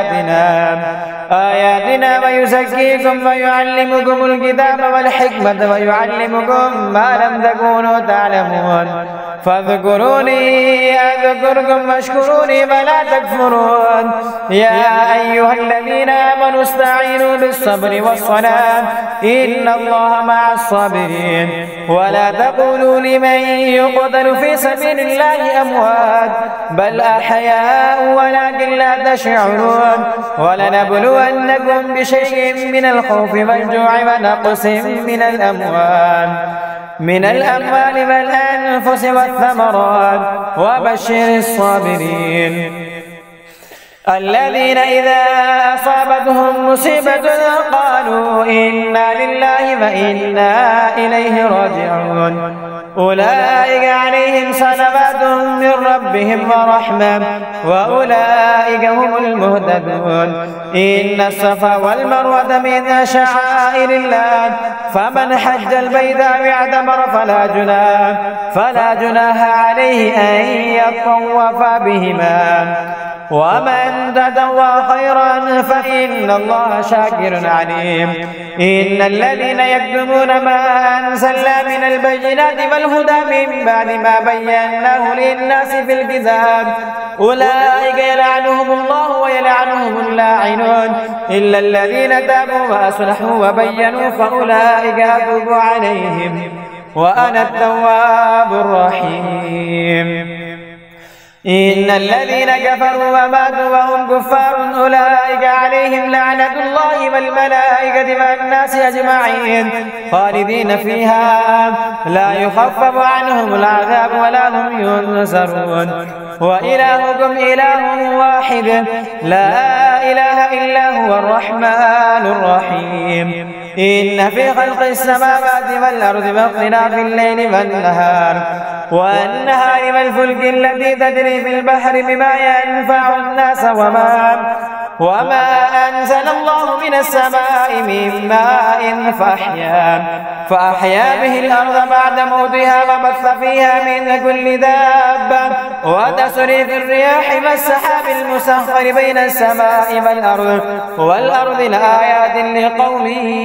آياتنا ويزكيكم ويعلمكم الكتاب والحكمة ويعلمكم ما لم تكونوا تعلمون فاذكروني أذكركم واشكروني فلا تكفرون يا أيها الذين آمنوا استعينوا بالصبر والصلاة إن الله مع الصابرين ولا تقولوا لمن يقتل في سبيل الله أموات بل أحياء ولكن لا تشعرون ولنبلونكم بشيء من الخوف والجوع ونقص من الأموال والأنفس والثمرات وبشر الصابرين الذين إذا أصابتهم مصيبة قالوا إنا لله وإنا إليه راجعون أولئك عليهم صلوات من ربهم ورحمة وأولئك هم المهتدون إن الصفا والمروة من شعائر الله فمن حج البيت أو اعتمر فلا جناح عليه أن يطوف بهما ومن تطوع خيرا فإن الله شاكر عليم إن الذين يكتمون ما أنزلنا من البينات والهدى من بعد ما بيناه للناس في الكتاب أولئك يلعنهم الله ويلعنهم اللاعنون إلا الذين تابوا وأصلحوا وبينوا فأولئك أتوب عليهم وأنا التواب الرحيم إن الذين كفروا وماتوا وهم كفار أولئك عليهم لعنة الله والملائكة والناس أجمعين خالدين فيها لا يخفف عنهم العذاب ولا هم ينصرون وإلهكم إله واحد لا إله إلا هو الرحمن الرحيم إن في خلق السماوات والأرض واختلاف الليل والنهار والفلك التي تجري في البحر بما ينفع الناس وما أنزل الله من السماء من ماء فأحيا به الأرض بعد موتها وبث فيها من كل دابة وتصريف الرياح والسحاب المسخر بين السماء والأرض لآيات لقوم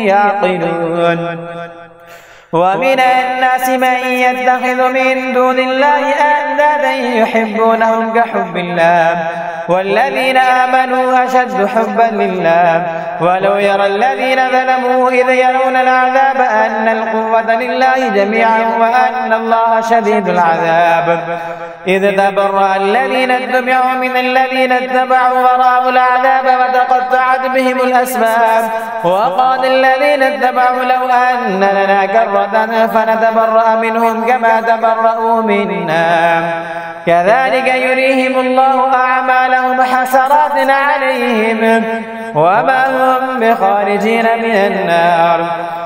يعقلون. ومن الناس من يتخذ من دون الله أندادا يحبونهم كحب الله والذين آمنوا أشد حبا لله ولو يرى الذين ظلموا إذ يرون العذاب أن القوة لله جميعا وأن الله شديد العذاب إذ تبرأ الذين اتبعوا من الذين اتبعوا ورأوا العذاب وتقطعت بهم الأسباب وقال الذين اتبعوا لو أن لنا كرة فنتبرأ منهم كما تبرأوا منا كذلك يريهم الله أعمالهم حسرات عليهم وما هم بخارجين من النار.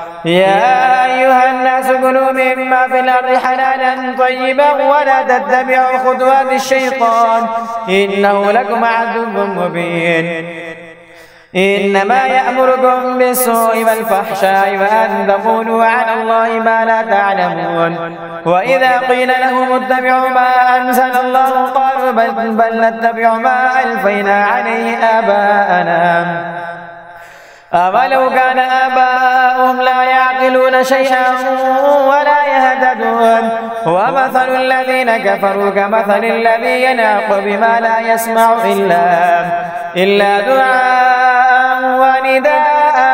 يا أيها الناس كلوا مما في الأرض حلالا طيبا ولا تتبعوا خطوات الشيطان إنه لكم عدو مبين. إنما يأمركم بالسوء والفحشاء وأن تقولوا على الله ما لا تعلمون. وإذا قيل لهم اتبعوا ما أنزل الله قالوا بل نتبع ما ألفينا عليه آباءنا أولو كان آباؤهم لا يعقلون شيئا ولا يهتدون. ومثل الذين كفروا كمثل الذي ينعق بما لا يسمع إلا دعاء ونداء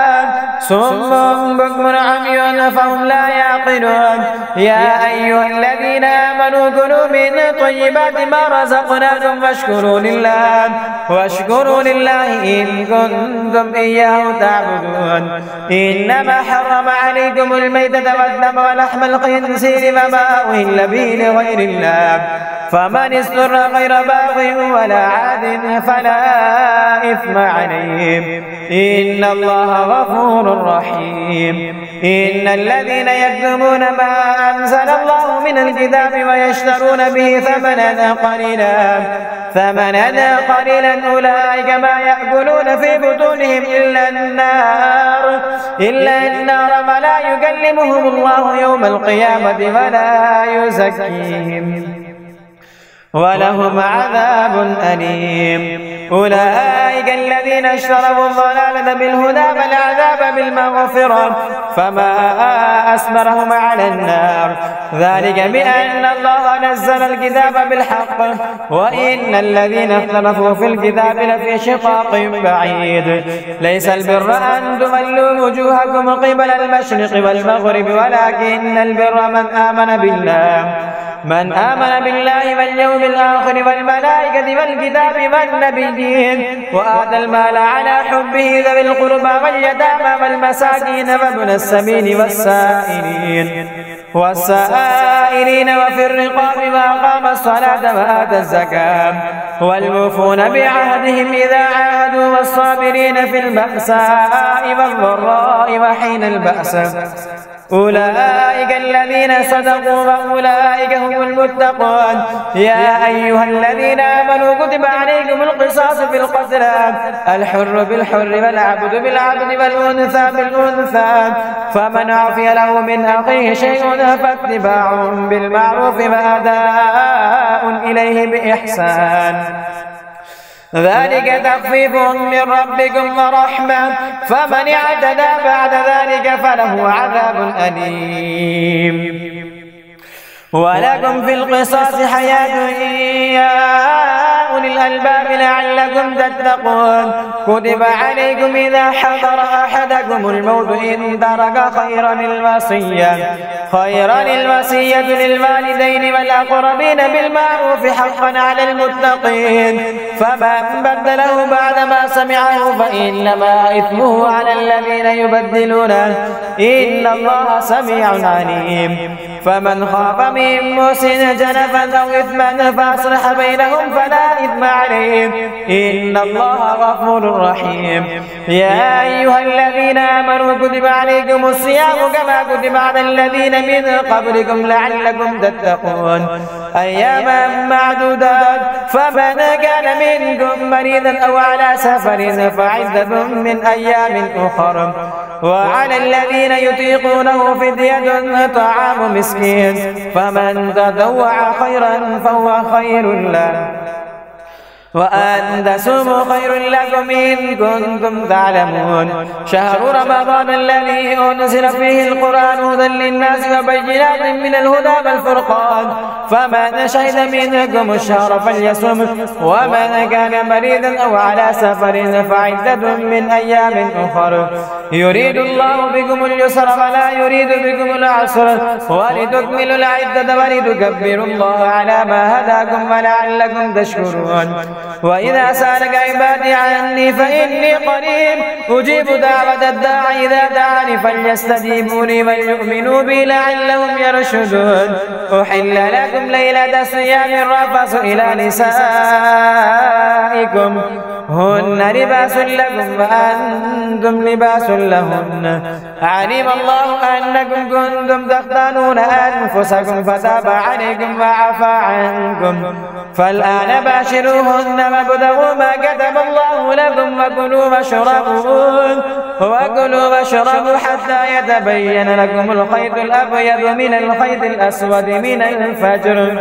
صم بكم عمي فهم لا يعقلون. يا أيها الذين آمنوا كلوا من طيبات ما رزقناكم واشكروا لله إن كنتم إياه تعبدون. إنما حرم عليكم الميتة والدم ولحم الخنزير وما أهل به لغير الله فمن استر غير باغ ولا عاد فلا إثم عليه إن الله غفور رحيم. إن الذين يكتمون ما أنزل الله من الكتاب ويشترون به ثمنا قليلا أولئك ما يأكلون في بطونهم إلا النار ولا يكلمهم الله يوم القيامة ولا يزكيهم ولهم عذاب أليم. أولئك الذين اشتروا الضلالة بالهدى والعذاب بالمغفرة فما أسمرهم على النار ذلك بأن الله نزل الكتاب بالحق وإن الذين اختلفوا في الكتاب لفي شقاق بعيد. ليس البر أن تولوا وجوهكم قبل المشرق والمغرب ولكن البر من آمن بالله واليوم الآخر والملائكة والكتاب والنبيين وآتى المال على حبه ذوي القربى واليتامى والمساكين وابن السبيل والسائلين وفي الرقاب وأقام الصلاة وآتى الزكاة والموفون بعهدهم إذا عاهدوا والصابرين في البأساء والضراء وحين البأس أولئك الذين صدقوا وأولئك هم المتقون. يا أيها الذين آمنوا كتب عليكم القصاص في القتلى الحر بالحر والعبد بالعبد والأنثى بالأنثى فمن عفي له من أخيه شيء فاتباع بالمعروف وأداء إليه بإحسان ذلك تخفيف من ربكم ورحمة فمن اعتدى بعد ذلك فله عذاب أليم. ولكم في القصاص حياة يا أولي الألباب لعلكم تتقون. كتب عليكم إذا حضر أحدكم الموت إن ترك خيرا الوصية للوالدين والأقربين بالمعروف حقا على المتقين فمن بدله بعدما سمعه فإنما إثمه على الذين يبدلونه إن الله سميع عليم. فمن خاف من موص جنفا أو إثما فأصلح بينهم فلا إثم عليه إن الله غفور رحيم. يا أيها الذين آمنوا كتب عليكم الصيام كما كتب على الذين من قبلكم لعلكم تتقون أياما معدودات فمن كان منكم مريضا أو على سفر فعدة من أيام أخر وعلى الذين يطيقونه فدية طعام مسكين فمن تطوع خيرا فهو خير له وأن تصوموا خير لكم إن كنتم تعلمون. شهر رمضان الذي أنزل فيه القرآن هدى للناس وبينات من الهدى والفرقان فمن شهد منكم الشهر فليصم ومن كان مريضا أو على سفر فعدة من أيام أخر يريد الله بكم اليسر ولا يريد بكم العسر ولتكملوا العدة ولتكبروا الله على ما هداكم ولعلكم تشكرون. وإذا سألك عبادي عني فإني قريب أجيب دعوة الداع إذا دعاني فليستجيبوا لي وليؤمنوا بي لعلهم يرشدون. أحل لكم ليلة الصيام الرفث إلى نسائكم هن لباس لكم وأنتم لباس لهن علم الله أنكم كنتم تختانون أنفسكم فتاب عليكم وعفى عنكم فالآن باشروهن وابتغوا ما كتب الله لكم وكلوا واشربوا حتى يتبين لكم الخيط الأبيض من الخيط الأسود من الفجر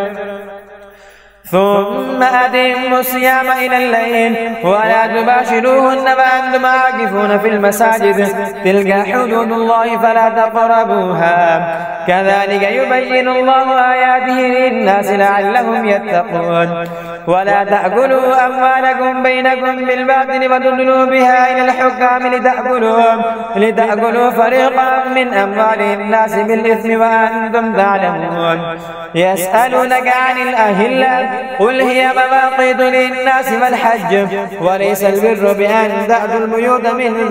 ثم أتموا الصيام إلى الليل ولا تباشروهن وأنتم عاكفون في المساجد تلك حدود الله فلا تقربوها كذلك يبين الله آياته للناس لعلهم يتقون. ولا تأكلوا أموالكم بينكم بالباطل وتدلوا بها إلى الحكام لتأكلوا فريقا من أموال الناس بالإثم وأنتم تعلمون. يسألونك عن الأهلة قل هي مواقيت للناس والحج وليس البر بأن تأتوا البيوت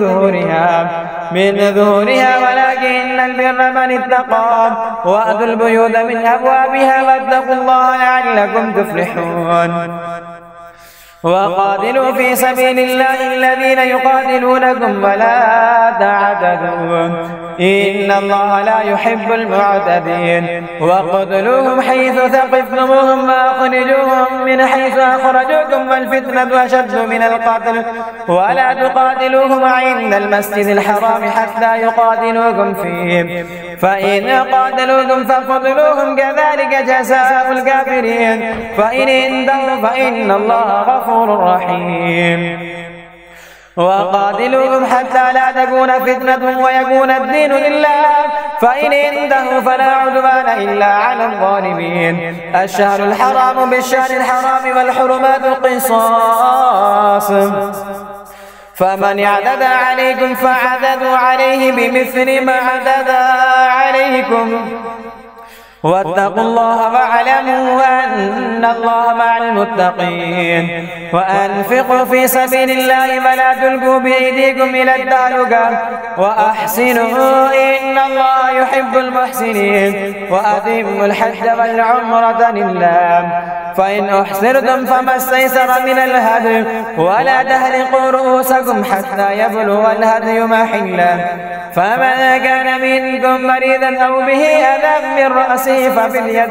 من ظهورها ولكن البر من اتقى وأتوا البيوت من أبوابها واتقوا الله لعلكم تفلحون. وقاتلوا في سبيل الله الذين يقاتلونكم ولا تعتدوا إن الله لا يحب المعتدين. وقتلوهم حيث ثقفتموهم وأخرجوهم من حيث أخرجوكم والفتنة أشد من القتل ولا تقاتلوهم عند المسجد الحرام حتى يقاتلوكم فيه فإن قاتلوكم فاقتلوهم كذلك جزاء الكافرين فإن انتهوا فإن الله غفور رحيم. وقاتلوهم حتى لا تكون فتنة ويكون الدين لله فإن انتهوا فلا عدوان إلا على الظالمين. الشهر الحرام بالشهر الحرام والحرمات قصاص فمن اعتدى عليكم فاعتدوا عليه بمثل ما اعتدى عليكم واتقوا الله واعلموا أن الله مع المتقين. وأنفقوا في سبيل الله ولا تلقوا بأيديكم إلى التهلكة وأحسنوا إن الله يحب المحسنين. وأتموا الحج والعمرة لله فإن أحسرتم فما استيسر من الهدي ولا تحلقوا رؤوسكم حتى يبلغ الهدي محله فمن كان منكم مريضا أو به أذى من رأسه ففدية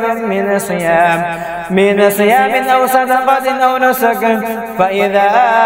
من صيام أو صدقة أو نسك فإذا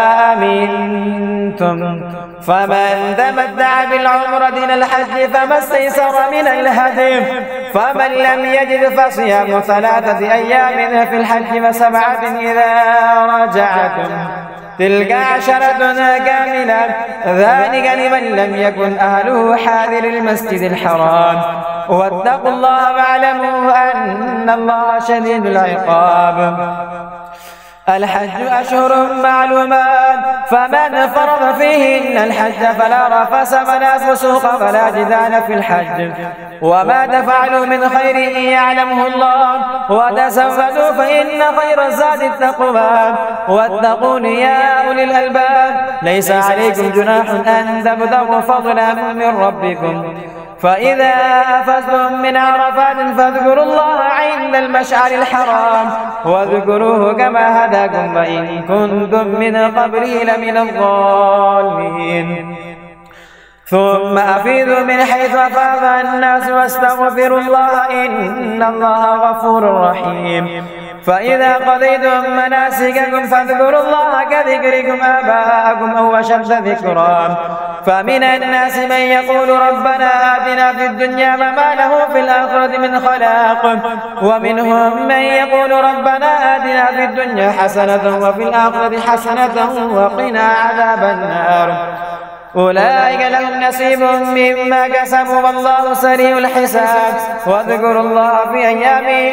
أمنتم فمن تمتع بالعمرة إلى الحج فما استيسر من الهدي فمن لم يجد فصيام 3 أيام في الحج وسبعة إذا رجعتم تلك 10 كاملة ذلك لمن لم يكن أهله حاضر المسجد الحرام. واتقوا الله واعلموا أن الله شديد العقاب. الحج أشهر معلومات فمن فرض فيهن الحج فلا رفث ولا فسوق ولا جدال في الحج وما تفعلوا من خير يعلمه الله وتزودوا فإن خير الزاد التقوى واتقون يا أولي الألباب. ليس عليكم جناح أن تبتغوا فضلا من ربكم فإذا أفضتم من عرفات فاذكروا الله عند المشعر الحرام واذكروه كما هداكم وإن كنتم من قبله لمن الضالين. ثم أفيضوا من حيث أفاض الناس واستغفروا الله إن الله غفور رحيم. فإذا قضيتم مناسككم فاذكروا الله كذكركم آباءكم أو أشد ذكرا. فمن الناس من يقول ربنا آتنا في الدنيا وما له في الآخرة من خلاق ومنهم من يقول ربنا آتنا في الدنيا حسنة وفي الآخرة حسنة وقنا عذاب النار. أولئك لهم نصيب مما كسبوا والله سريع الحساب. واذكروا الله في أيام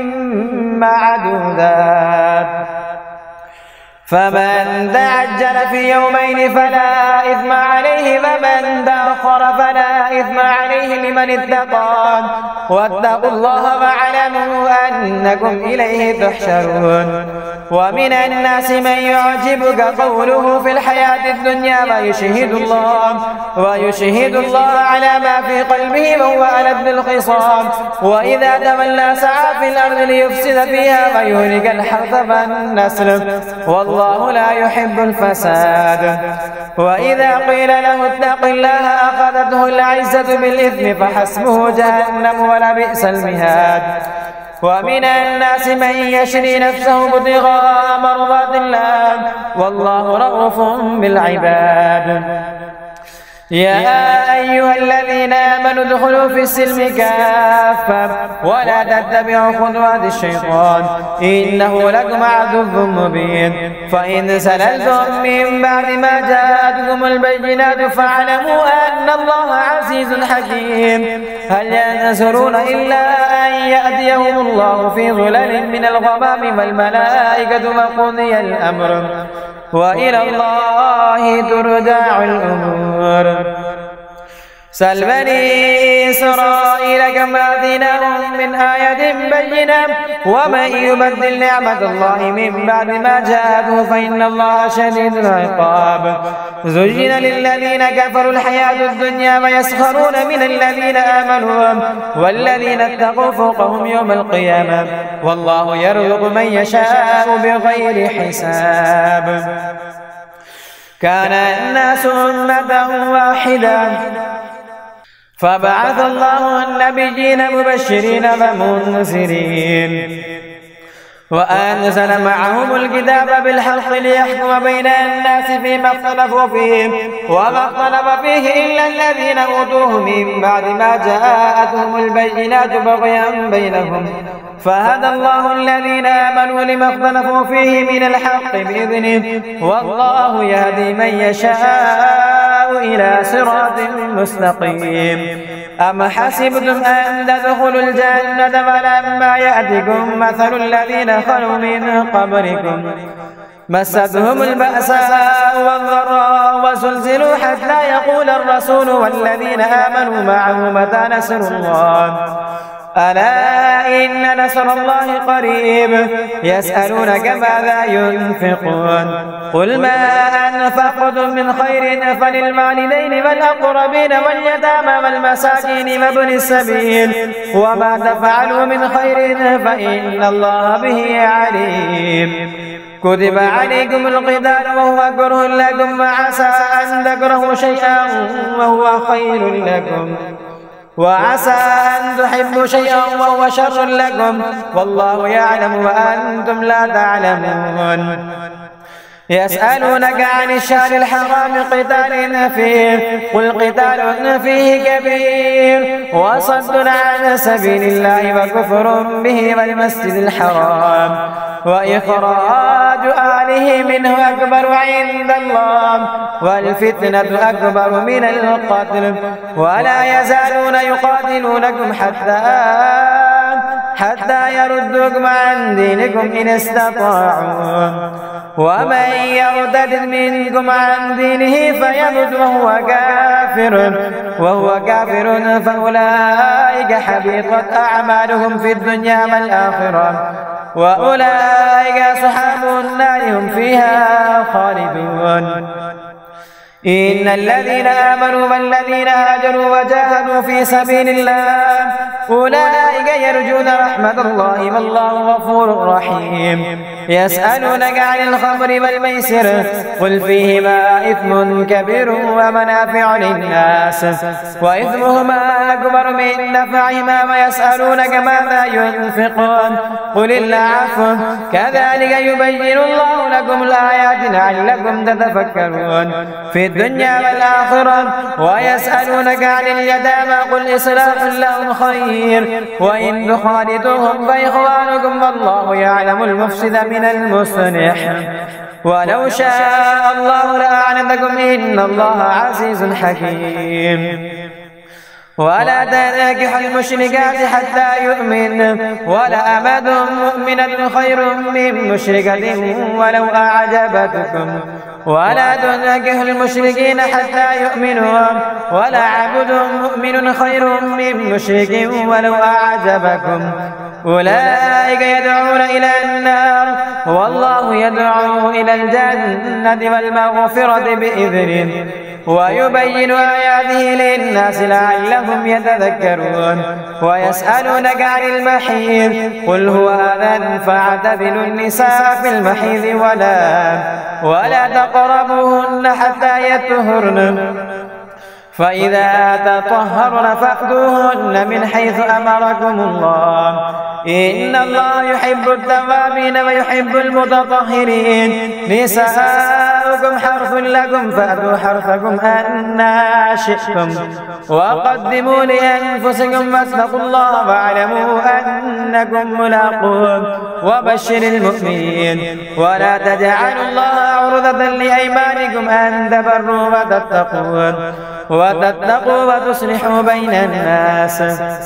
معدودات. فمن تعجل في يومين فلا إثم عليه ومن تأخر فلا إثم عليه لمن اتقى واتقوا الله واعلموا أنكم إليه تحشرون. ومن الناس من يعجبك قوله في الحياة الدنيا ويشهد الله على ما في قلبه وهو ألد الخصام وإذا تولى سعى في الأرض ليفسد فيها ويهلك الحرث والنسل والله لا يحب الفساد. وإذا قيل له اتق الله أخذته العزة بالإثم فحسبه جهنم ولبئس المهاد. ومن الناس من يشري نفسه ابتغاء مرضات الله والله رؤوف بالعباد. يا أيها الذين آمنوا ادخلوا في السلم كافة ولا تتبعوا خطوات الشيطان إنه لكم عدو مبين. فإن سللتم من بعد ما جاءتكم البينات فاعلموا أن الله عزيز حكيم. هل ينصرون إلا أن يأتيهم الله في ظلل من الغمام والملائكة وقضي الأمر وإلى الله ترجع الأمور. سل بني إسرائيل كم آتيناهم من آية بينة ومن يبدل نعمة الله من بعد ما جاءته فإن الله شديد العقاب. زين للذين كفروا الحياة الدنيا ويسخرون من الذين آمنوا والذين اتقوا فوقهم يوم القيامة والله يرزق من يشاء بغير حساب. كان الناس أمة واحدة فبعث الله النبيين مبشرين ومنذرين وأنزل معهم الكتاب بالحق ليحكم بين الناس فيما اختلفوا فيه وما اختلف فيه إلا الذين أوتوه من بعد ما جاءتهم البينات بغيا بينهم فهدى الله الذين آمنوا لما اختلفوا فيه من الحق بإذنه والله يهدي من يشاء إلى صراط مستقيم. أم حسبتم أن تدخلوا الجنة ولما يأتكم مثل الذين خلوا من قبلكم مستهم البأساء والضراء وزلزلوا حتى يقول الرسول والذين آمنوا معه متى نصر الله ألا إن نصر الله قريب. يسألونك ماذا ينفقون قل ما أنفقتم من خير فللوالدين والأقربين واليتامى والمساكين وابن السبيل وما تفعلوا من خير فإن الله به عليم. كتب عليكم القتال وهو كره لكم وعسى أن تكرهوا شيئا وهو خير لكم وعسى أن تحبوا شيئا وهو شر لكم والله يعلم وأنتم لا تعلمون. يسألونك عن الشهر الحرام قتال فيه قل قتال فيه كبير وصد عن سبيل الله وكفر به والمسجد الحرام وإخراج أهله منه أكبر عند الله والفتنة أكبر من القتل ولا يزالون يقاتلونكم حتى يردوكم عن دينكم إن استطاعوا ومن يرتد منكم عن دينه فيمت وهو كافر فأولئك حبطت أعمالهم في الدنيا والآخرة وأولئك أصحاب النار هم فيها خالدون. إن الذين آمنوا والذين هاجروا وجاهدوا في سبيل الله أولئك يرجون رحمة الله والله غفور رحيم. يسألونك عن الخمر والميسر قل فيهما إثم كبير ومنافع للناس وإثمهما أكبر من نفعهما ويسألونك ماذا ينفقون قل العفو كذلك يبين الله لكم الآيات لعلكم تتفكرون في الدنيا والآخرة. ويسألونك عن اليتامى قل إصلاح لهم خير وإن تخالطوهم فإخوانكم والله يعلم المفسد من المصلح ولو شاء الله لأعنتكم إن الله عزيز حكيم. ولا تنكحوا المشركات حتى يؤمن ولأمة مؤمنة خير من مشركة ولو أعجبتكم ولا تنكحوا المشركين حتى يؤمنوا ولعبد مؤمن خير من مشرك ولو أعجبكم أولئك يدعون إلى النار والله يدعو إلى الجنة والمغفرة بإذنه ويبين آياته للناس لعلهم يتذكرون. ويسألونك عن المحيض قل هو أذى فاعتزلوا النساء في المحيض ولا تقربوهن حتى يطهرن فإذا تطهرن فأتوهن من حيث أمركم الله إن الله يحب التوابين ويحب المتطهرين. نساؤكم حرث لكم فأتوا حرثكم أنى شئتم وقدموا لأنفسكم واتقوا الله واعلموا أنكم ملاقوه وبشر المؤمنين. ولا تجعلوا الله عرضة لأيمانكم أن تبروا وتتقوا وتصلحوا بين الناس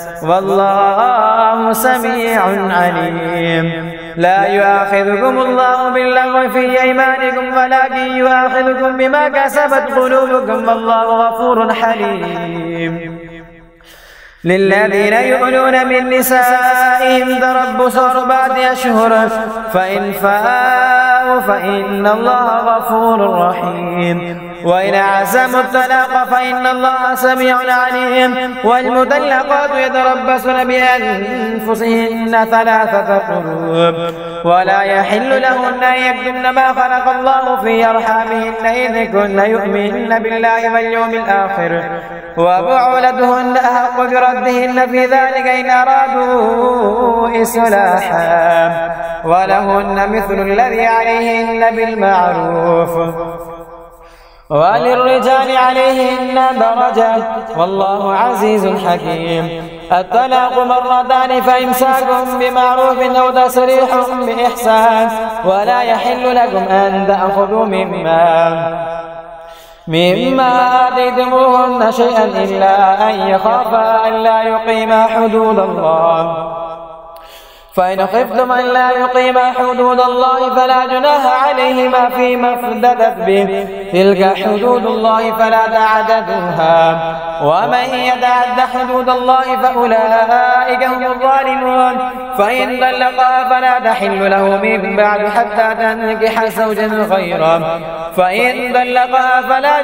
والله سميع عليم. لا يؤاخذكم الله باللغو في أيمانكم ولكن يؤاخذكم بما كسبت قلوبكم والله غفور حليم. للذين يؤلون من نسائهم تربص 4 أشهر فإن فاءوا فإن الله غفور رحيم. وإن عزموا الطلاق فإن الله سميع عليم. والمطلقات يتربصن بأنفسهن 3 قروء ولا يحل لهن أن يكتمن ما خلق الله في أرحامهن إذ كن يؤمن بالله واليوم الآخر وبعولتهن أحق بردهن في ذلك إن أرادوا إصلاحا ولهن مثل الذي عليهن بالمعروف وللرجال عليهن درجة والله عزيز حكيم. الطلاق 2 فإمساك بمعروف أو تسريح بإحسان ولا يحل لكم أن تأخذوا مما آتيتموهن شيئا إلا أن يخافا ألا يقيما حدود الله فإن خفتم أن لا يقيما حدود الله فلا جناح عليهما فيما افتدت به تلك حدود الله فلا تعتدوها ومن يتعد حدود الله فأولئك هم الظالمون. فإن طلقها فلا تحل له من بعد حتى تنكح زوجا غيره فإن طلقها فلا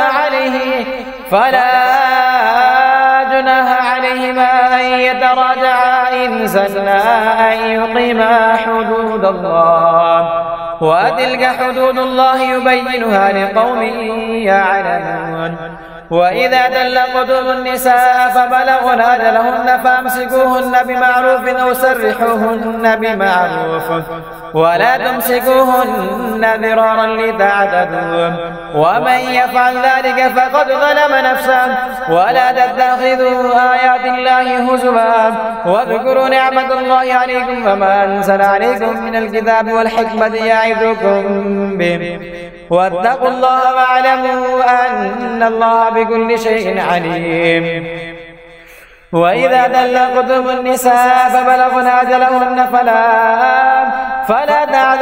جناح عليهما أن يتراجعا إن زنا أن يقيما حدود الله وتلك حدود الله يبينها لقوم يعلمون. وإذا طلقتم النساء فبلغن أجلهن فامسكوهن بمعروف أو سرحوهن بمعروف ولا تمسكوهن ضرارا لتعتدوا ومن يفعل ذلك فقد ظلم نفسه. ولا تتخذوا آيات الله هزوا واذكروا نعمة الله عليكم وما أنزل عليكم من الكتاب والحكمة يعظكم به واتقوا الله واعلموا أن الله بكل شيء عليم. وإذا طلقتم النساء فبلغن أجلهن فلا تعذلوهن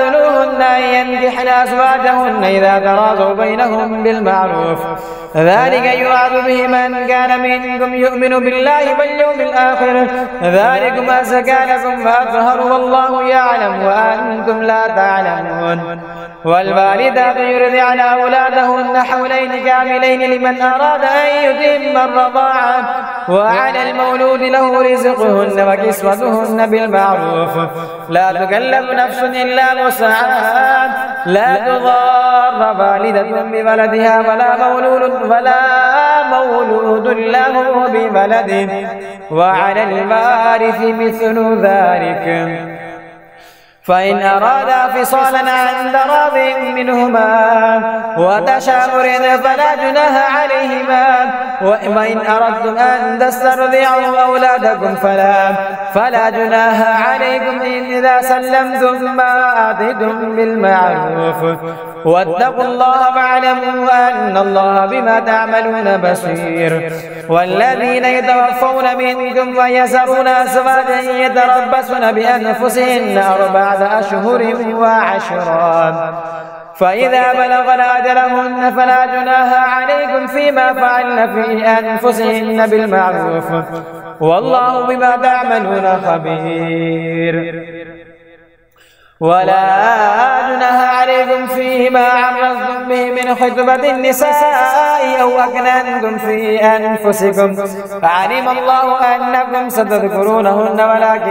يأمرهن أن ينكحن أزواجهن إذا تراضوا بينهم بالمعروف، ذلك يوعظ به من كان منكم يؤمن بالله واليوم الآخر، ذلكم أزكى لكم وأطهر والله يعلم وأنتم لا تعلمون. والوالدات يرضعن أولادهن حولين كاملين لمن أراد أن يتم الرضاعة، وعلى المولود له رزقهن وكسوتهن بالمعروف، لا تكلف نفس إلا وسعها، لا تضار والدة بولدها ولا مولود له بولده، وعلى الوارث مثل ذلك. فإن أرادا فصالا عن تراض منهما وتشاور فلا جناح عليهما، وإن أردتم أن تسترضعوا أولادكم فلا جناح عليكم إذا سلمتم ما آتيتم بالمعروف، واتقوا الله واعلموا أن الله بما تعملون بصير. والذين يتوفون منكم ويذرون أزواجا يتربصن بأنفسهن 4 أشهر وعشرا، فإذا بلغن أجلهن فلا جناح عليكم فيما فعلن في أنفسهن بالمعروف، والله بما تعملون خبير. ولا جناح عليكم فيما عرضتم به من خطبة النساء أو أكننتم في أنفسكم، علم الله أنكم ستذكرونهن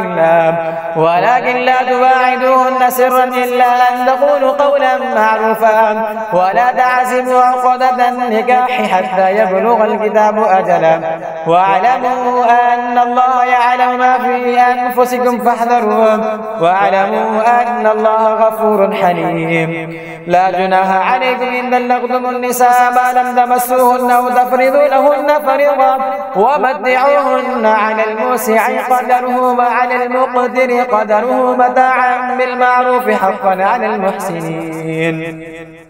ولكن لا تواعدوهن سرا إلا أن تقولوا قولا معروفا، ولا تعزموا عقدة النكاح حتى يبلغ الكتاب أجله، واعلموا أن الله يعلم ما في أنفسكم فاحذروه، واعلموا أن الله غفور حليم. لا جناح عليكم إن طلقتم النساء ما لم تمسوهن أو تفرضوا لهن فريضة، ومتعوهن على الموسع قدره وعلى المقدر قدره متاعا بالمعروف حقا على المحسنين.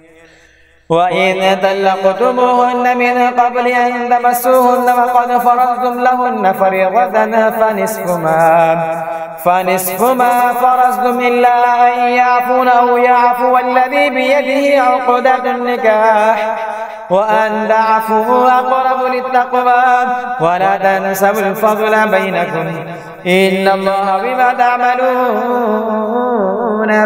وإن طلقتموهن من قبل أن تمسوهن وقد فرضتم لهن فريضة فنصف ما فرضتم إلا أن يعفون أو يعفو الذي بيده عقدة النكاح، وأن تعفوا أقرب للتقوى، ولا تنسوا الفضل بينكم إن الله بما تعملون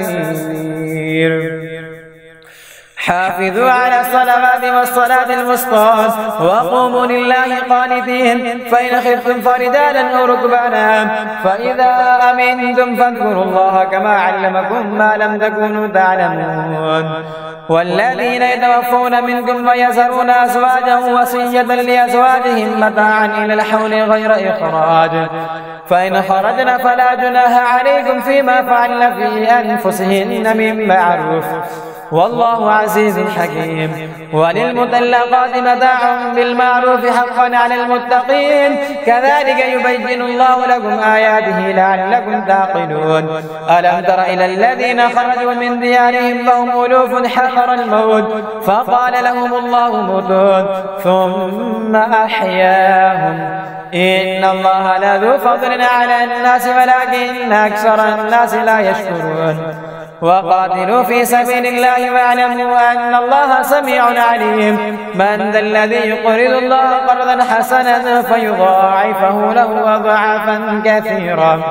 بصير. حافظوا على الصلوات والصلاة الوسطى وقوموا لله قانتين، فإن خفتم فرجالا أو ركبانا فإذا أمنتم فاذكروا الله كما علمكم ما لم تكونوا تعلمون. والذين يتوفون منكم ويذرون أزواجا وصية لأزواجهم متاعا إلى الحول غير إخراج، فإن خرجن فلا جناح عليكم فيما فعلن في أنفسهن من معروف، والله عزيز حكيم. وللمطلقات متاع بالمعروف حقا على المتقين، كذلك يبين الله لكم آياته لعلكم تعقلون. ألم تر إلى الذين خرجوا من ديارهم وهم ألوف حذر الموت فقال لهم الله موتوا ثم أحياهم، إن الله لذو فضل على الناس ولكن أكثر الناس لا يشكرون. وقاتلوا في سبيل الله واعلموا أن الله سميع عليم. من ذا الذي يقرض الله قرضا حسنا فيضاعفه له أضعافا كثيرا،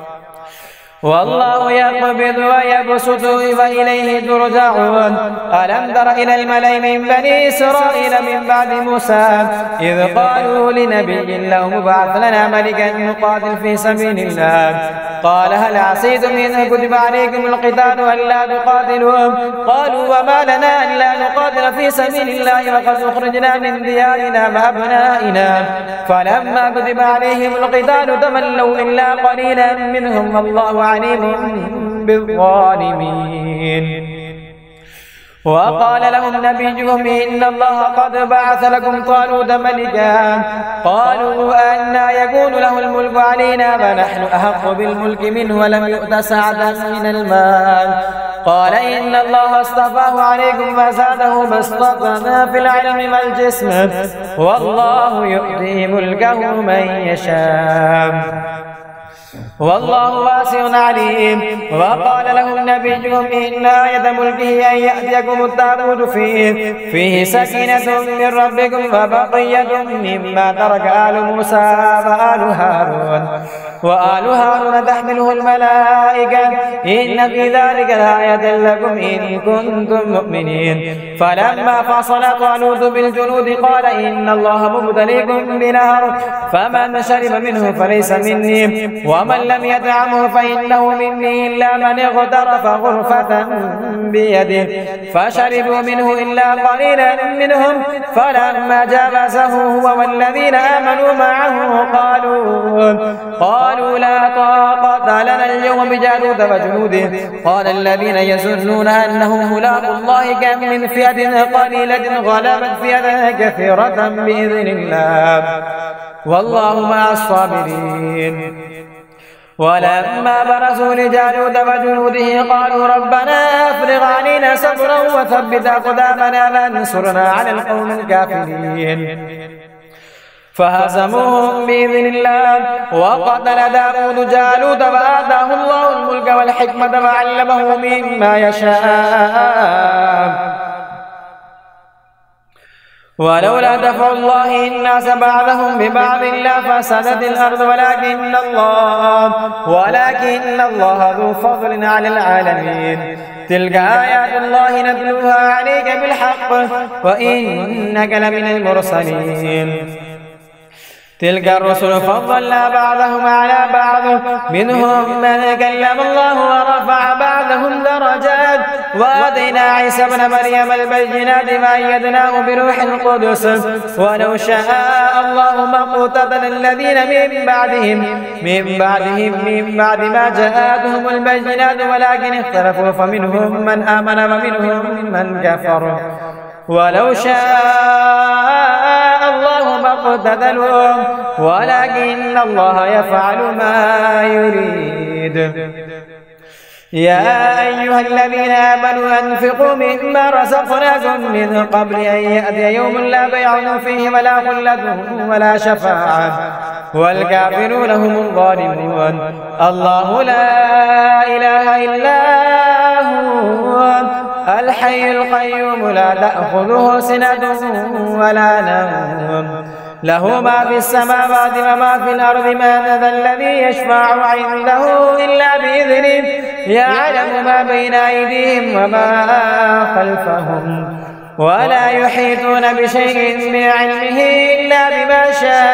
والله يقبض ويبسط وإليه ترجعون. ألم تر إلى الملأ من بني إسرائيل من بعد موسى إذ قالوا لنبي له ابعث لنا ملكا نقاتل في سبيل الله، قال هل عسيتم إن كتب عليكم القتال ألا تقاتلوا؟ قالوا وما لنا ألا نقاتل في سبيل الله وقد أخرجنا من ديارنا وأبنائنا، فلما كتب عليهم القتال تولوا إلا قليلا منهم، والله عليم بالظالمين. وقال لهم نبيهم إن الله قد بعث لكم طالوت ملكا، قالوا أنى يكون له الملك علينا ونحن أحق بالملك منه ولم يؤت سعة من المال، قال إن الله اصطفاه عليكم وزاده بسطة في العلم والجسم، والله يؤتي ملكه من يشاء. والله واسع عليم. وقال لهم نبيهم إن آية ملكه أن يأتيكم التابوت فيه سكينة من ربكم وبقية مما ترك آل موسى وآل هارون تحمله الملائكة إن في ذلك لآية لكم إن كنتم مؤمنين. فلما فصل طالوت بالجنود قال إن الله مبتليكم بنهر فمن شرب منه فليس مني ومن لم يطعمه فإنه مني إلا من اغترف غرفة بيده فشربوا منه إلا قليلا منهم. فلما جاوزه هو والذين آمنوا معه قالوا لا طاقة لنا اليوم بجالوت وجنوده. قال الذين يظنون أنهم ملاقو الله كم من فئة قليلة غلبت فئة كثيرة بإذن الله والله مع الصابرين. ولما برزوا لجالوت وجنوده قالوا ربنا افرغ علينا صبرا وثبت أقدامنا وانصرنا على القوم الكافرين. فهزموهم بإذن الله. وقتل داود جالوت وآتاه الله الملك والحكمة وعلمه مما يشاء ولولا دفع الله الناس بعضهم ببعض لفسدت الأرض ولكن الله ذو فضل على العالمين. تلك آيات الله نتلوها عليك بالحق وإنك لمن المرسلين. تلك الرسل فضلنا بعضهم على بعض منهم من كلم الله ورفع بعضهم درجات وآتينا عيسى ابن مريم البينات وأيدناه بروح القدس ولو شاء الله ما اقتتل الذين من بعد ما جاءتهم البينات ولكن اختلفوا فمنهم من آمن ومنهم من كفر ولو شاء الله ما اقتتلوا ولكن الله يفعل ما يريد. يا أيها الذين آمنوا أنفقوا مما رزقناكم من قبل أن يأتي يوم لا بيع فيه ولا خلة ولا شفاعة والكافرون هم الظالمون. الله لا إله إلا هو الحي القيوم لا تأخذه سنة ولا نوم له ما في السماوات وما في الأرض ما ذا الذي يشفع عنده إلا بإذنه يعلم ما بين أيديهم وما خلفهم ولا يحيطون بشيء من علمه إلا بما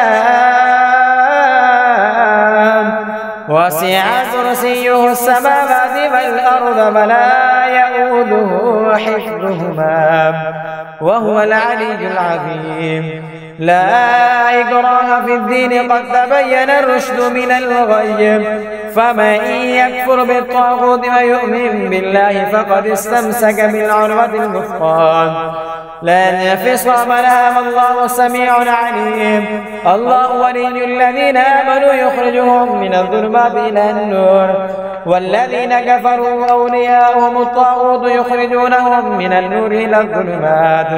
شاء وسع كرسيه السماوات والأرض ولا يؤوده حفظهما وهو العلي العظيم. لا إكراه في الدين قد تبين الرشد من الغي فمن يكفر بالطاغوت ويؤمن بالله فقد استمسك بالعروة الوثقى لا انفصام لها والله سميع عليم. الله ولي الذين آمنوا يخرجهم من الظلمات إلى النور والذين كفروا أولياؤهم الطاغوت يخرجونهم من النور إلى الظلمات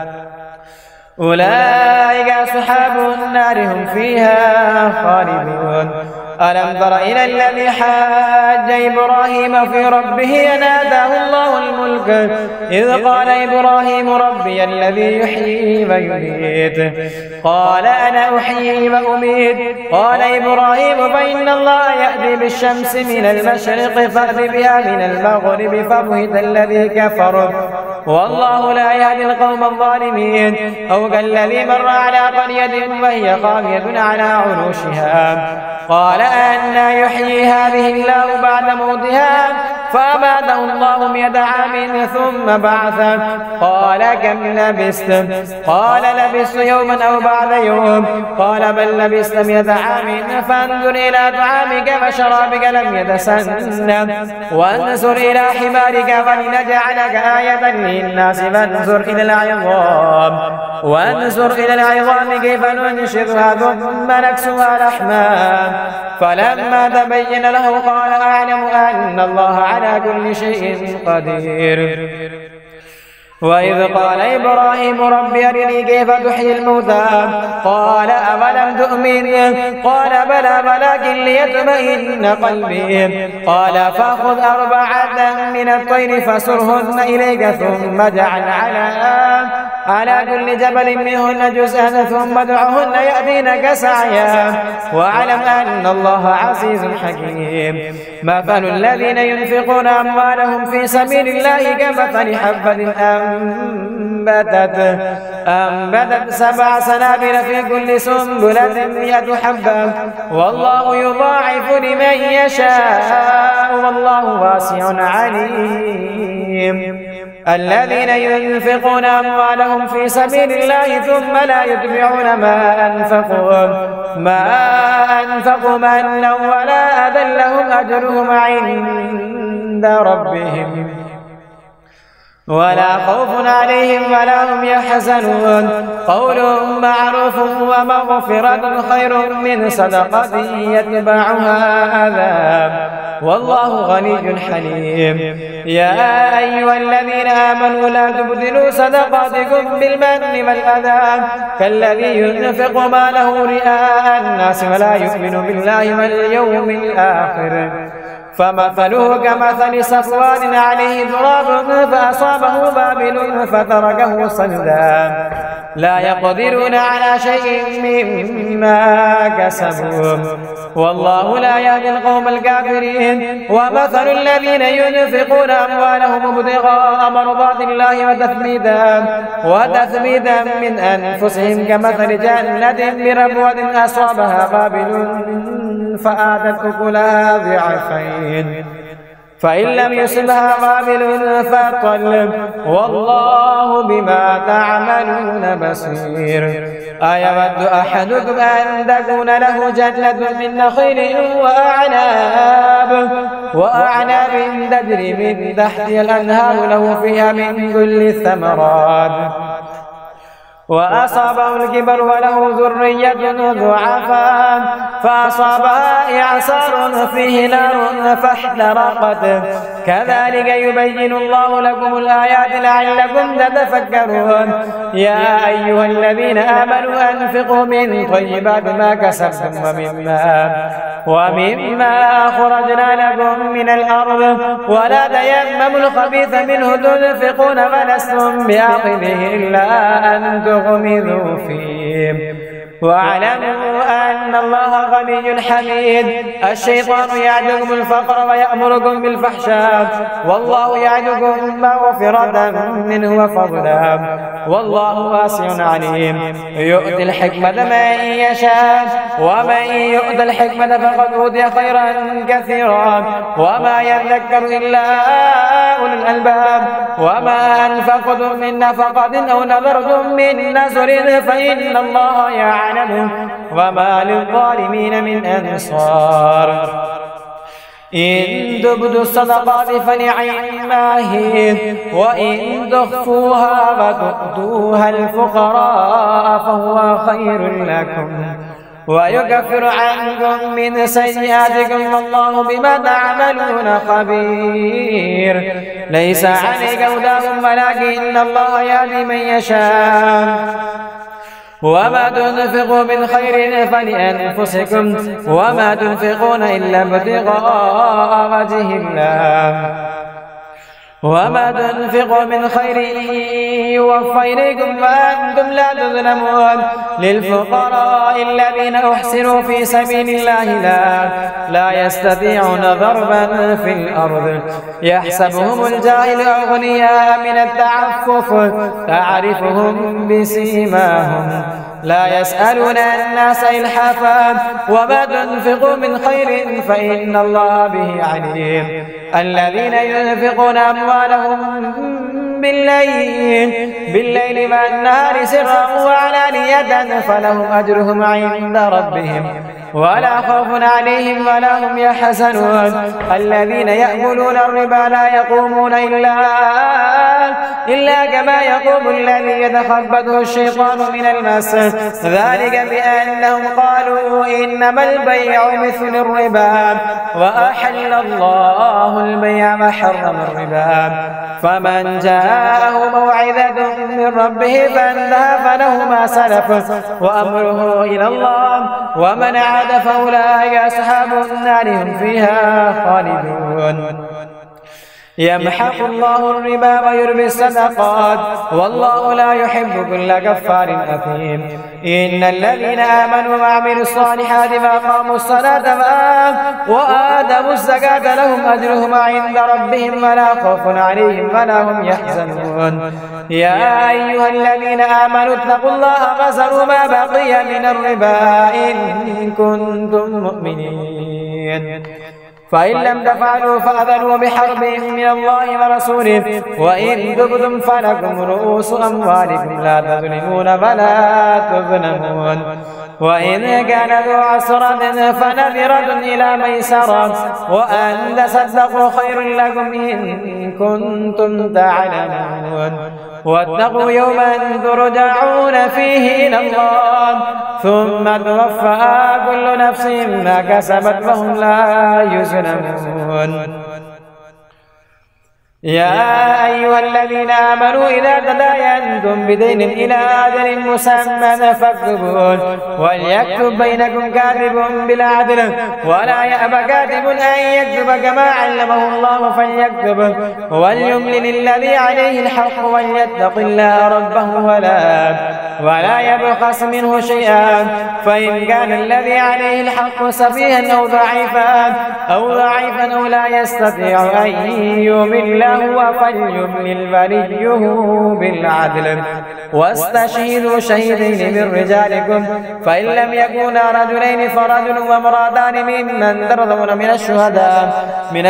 أولئك أصحاب النار هم فيها خالدون. ألم تر إلى الذي حاج إبراهيم في ربه أن آتاه الله الملك إذ قال إبراهيم ربي الذي يحيي ويميت قال أنا أحيي وأميت قال إبراهيم فإن الله يأتي بالشمس من المشرق فأت بها من المغرب فبهت الذي كفر والله لا يهدي القوم الظالمين. أو كالذي مر على قرية وهي خاوية على عروشها قال أنى يحيي هذه الله بعد موتها فأماته الله 100 عام ثم بعثه قال كم لبثت قال لبثت يوما أو بعد يوم قال بل لبثت 100 عام فانظر إلى طعامك وشرابك لم يتسنى وانظر إلى حمارك فلنجعلك آية للناس وانظر إلى العظام كيف ننشرها ثم نكسوها لحما فلما تبين له قال أعلم أن الله على كل شيء قدير. وإذ قال إبراهيم رب أرني كيف تحيي الموتى قال أولم تؤمن قال بلى ولكن ليطمئن قلبي قال فخذ 4 من الطير فسرهن إليك ثم اجعل على كل جبل منهن جزءا ثم ادعهن يأتينك سعيا واعلم أن الله عزيز حكيم مثل الذين ينفقون أموالهم في سبيل الله كمثل حبة أنبتت 7 سنابل في كل سنبلة 100 حبة والله يضاعف لمن يشاء والله واسع عليم الذين ينفقون أموالهم في سبيل الله ثم لا يتبعون ما أنفقوا منا ولا أذى لهم أجرهم عند ربهم ولا خوف عليهم ولا هم يحزنون قول معروف ومغفرة خير من صدقة يتبعها أذى والله غني حليم يا أيها الذين آمنوا لا تبدلوا صدقاتكم بالمن والأذى كالذي ينفق ماله رئاء الناس ولا يؤمن بالله واليوم الآخر فمثله كمثل صفوان عليه تراب فأصابه وابل فتركه صلدا لا يقدرون على شيء مما كسبوا والله لا يهدي القوم الكافرين ومثل الذين ينفقون أموالهم ابتغاء مرضات الله وتثبيتا من أنفسهم كمثل جنة بربوة أصابها وابل فآتت أكلها ضعفين فإن لم يصبها وابل فطل والله بما تعملون بصير أيود أحدكم أن تكون له جنة من نخيل وأعناب تجري من تحتها الأنهار له فيها من كل الثمرات وأصابه الكبر وله ذرية ضعفاء فأصابها إعصار فيه نار فاحترقت كذلك يبين الله لكم الآيات لعلكم تتفكرون يا أيها الذين آمنوا أنفقوا من طيبات ما كسبتم ومما أخرجنا لكم من الأرض ولا تيمموا الخبيث منه تنفقون ولستم بآخذه إلا أن تغمضوا فيه واعلموا أن الله غني حميد الشيطان يعدكم الفقر ويأمركم بالفحشاء والله يعدكم مغفرة منه وفضلا والله واسع عليم يؤتي الحكمة من يشاء ومن يؤت الحكمة فقد أوتي خيرا كثيرا وما يذكر إلا أولو الألباب وما أنفقتم من نفقة أو نذرتم من نذر فإن الله يعلم وما للظالمين من أنصار إن تبدوا الصدقات فنعما هي وإن تخفوها وتؤتوها الفقراء فهو خير لكم ويكفر عنكم من سيئاتكم والله بما تعملون خبير ليس عليك هداهم ولكن الله يهدي من يشاء وما تنفقوا من خير فلأنفسكم وما تنفقون إلا ابتغاء وجه الله وما تنفقوا من خير يوفى إليكم وأنتم لا تظلمون للفقراء الذين أحسنوا في سبيل الله لا يستطيعون ضربا في الأرض يحسبهم الجاهل أغنياء من التعفف تعرفهم بسيماهم لا يسألون الناس إلحافا وما تنفقوا من خير فإن الله به عليم الذين ينفقون أموالهم بالليل والنهار سرا وعلانية فلهم أجرهم عند ربهم ولا خوف عليهم ولا هم يحزنون الذين يأكلون الربا لا يقومون إلا كما يقوم الذي يتخبطه الشيطان من المس ذلك بأنهم قالوا إنما البيع مثل الربا وأحل الله البيع وحرم الربا فمن جاءه موعظة من ربه فانتهى فله ما سلف وأمره إلى الله ومن عاد فأولئك أصحاب النار هم فيها خالدون يمحق الله الربا ويربي الصدقات والله لا يحب كل كفار أثيم إن الذين آمنوا وعملوا الصالحات وأقاموا الصلاة وآتوا الزكاة لهم أجرهم عند ربهم ولا خوف عليهم ولا هم يحزنون يا أيها الذين آمنوا اتقوا الله وذروا ما بقي من الربا إن كنتم مؤمنين فإن لم تفعلوا فأذنوا بحرب من الله ورسوله وإن تبتم فلكم رؤوس أموالكم لا تظلمون ولا تظلمون وإن كان ذو عسرة فنذرة إلى ميسرة وأن تصدقوا خير لكم إن كنتم تعلمون واتقوا يوما ترجعون فيه إلى الله ثم توفى كل نفس ما كسبت وهم لا يظلمون يا أيها الذين آمنوا إذا تداينتم بدين إلى أجل مسمى فاكتبوه وليكتب بينكم كاتب بالعدل ولا يأبى كاتب أن يكتب كما علمه الله فليكتب وليملل الذي عليه الحق وليتق الله ربه ولا يبخس منه شيئا فإن كان الذي عليه الحق سفيها أو ضعيفا أو لا يستطيع أن يمل فليملل وليه بالعدل واستشهدوا شهيدين من رجالكم فإن لم يكونا رجلين فرجل وامرأتان ممن ترضون من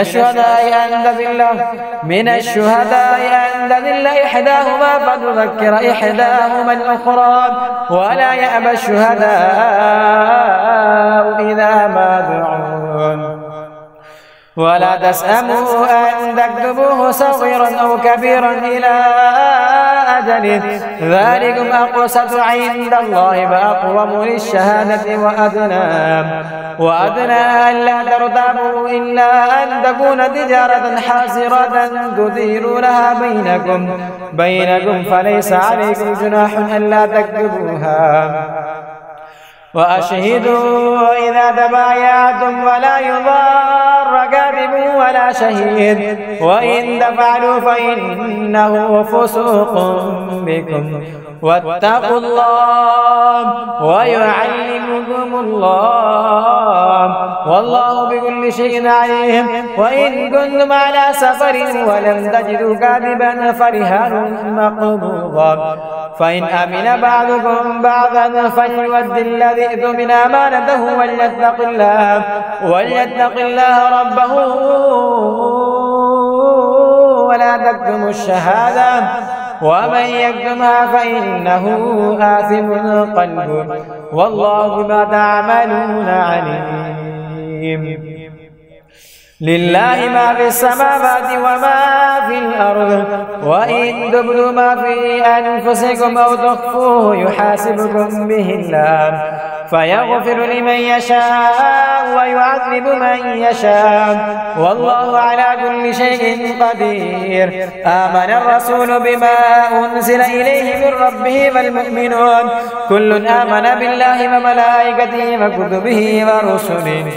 الشهداء أن تذل إحداهما فتذكر إحداهما الأخرى ولا يأبى الشهداء إذا ما دعون ولا تسأموا أن تكتبوه صغيرا أو كبيرا إلى أجله ذلكم أقسط عند الله وأقوم للشهادة وأدنى ألا ترتابوا إلا أن تكون تجارة حاصرة تديرونها بينكم فليس عليكم جناح ألا تكتبوها وأشهدوا إذا تبايعتم ولا يضار كاتب ولا شهيد وإن تفعلوا فإنه فسوق بكم واتقوا الله ويعلمكم الله والله بكل شيء عليم وإن كنتم على سفر ولم تجدوا كاتبا فرهان مقبوضا فإن أمن بعضكم بعضا فليؤد الذي اؤتمن أمانته وليتق الله ربه ولا تكتموا الشهادة ومن يكتمها فإنه آثم قلبه والله بما تعملون عليم لله ما في السماوات وما في الأرض وإن تبدوا ما في أنفسكم أو تخفوه يحاسبكم به الله فيغفر لمن يشاء ويعذب من يشاء والله على كل شيء قدير آمن الرسول بما أنزل إليه من ربه والمؤمنون كل آمن بالله وملائكته وكتبه ورسله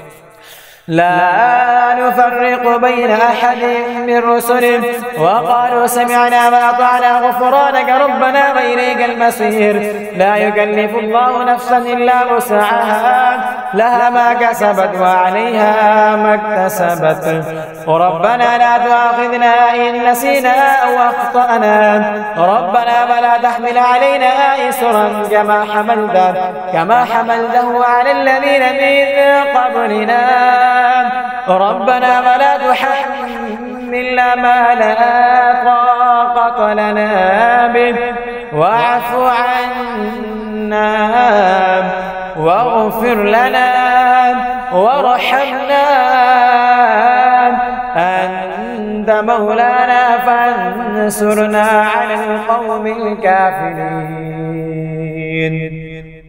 لا نفرق بين أحد من رسله وقالوا سمعنا وأطعنا غفرانك ربنا وإليك المصير لا يكلف الله نفسا إلا وسعها لها ما كسبت وعليها ما اكتسبت ربنا لا تؤاخذنا إن نسينا أو أخطأنا ربنا ولا تحمل علينا إصرا كما حملته على الذين من قبلنا ربنا ولا تحملنا ما لا طاقة لنا به واعف عنا واغفر لنا وارحمنا أنت مولانا فانصرنا على القوم الكافرين.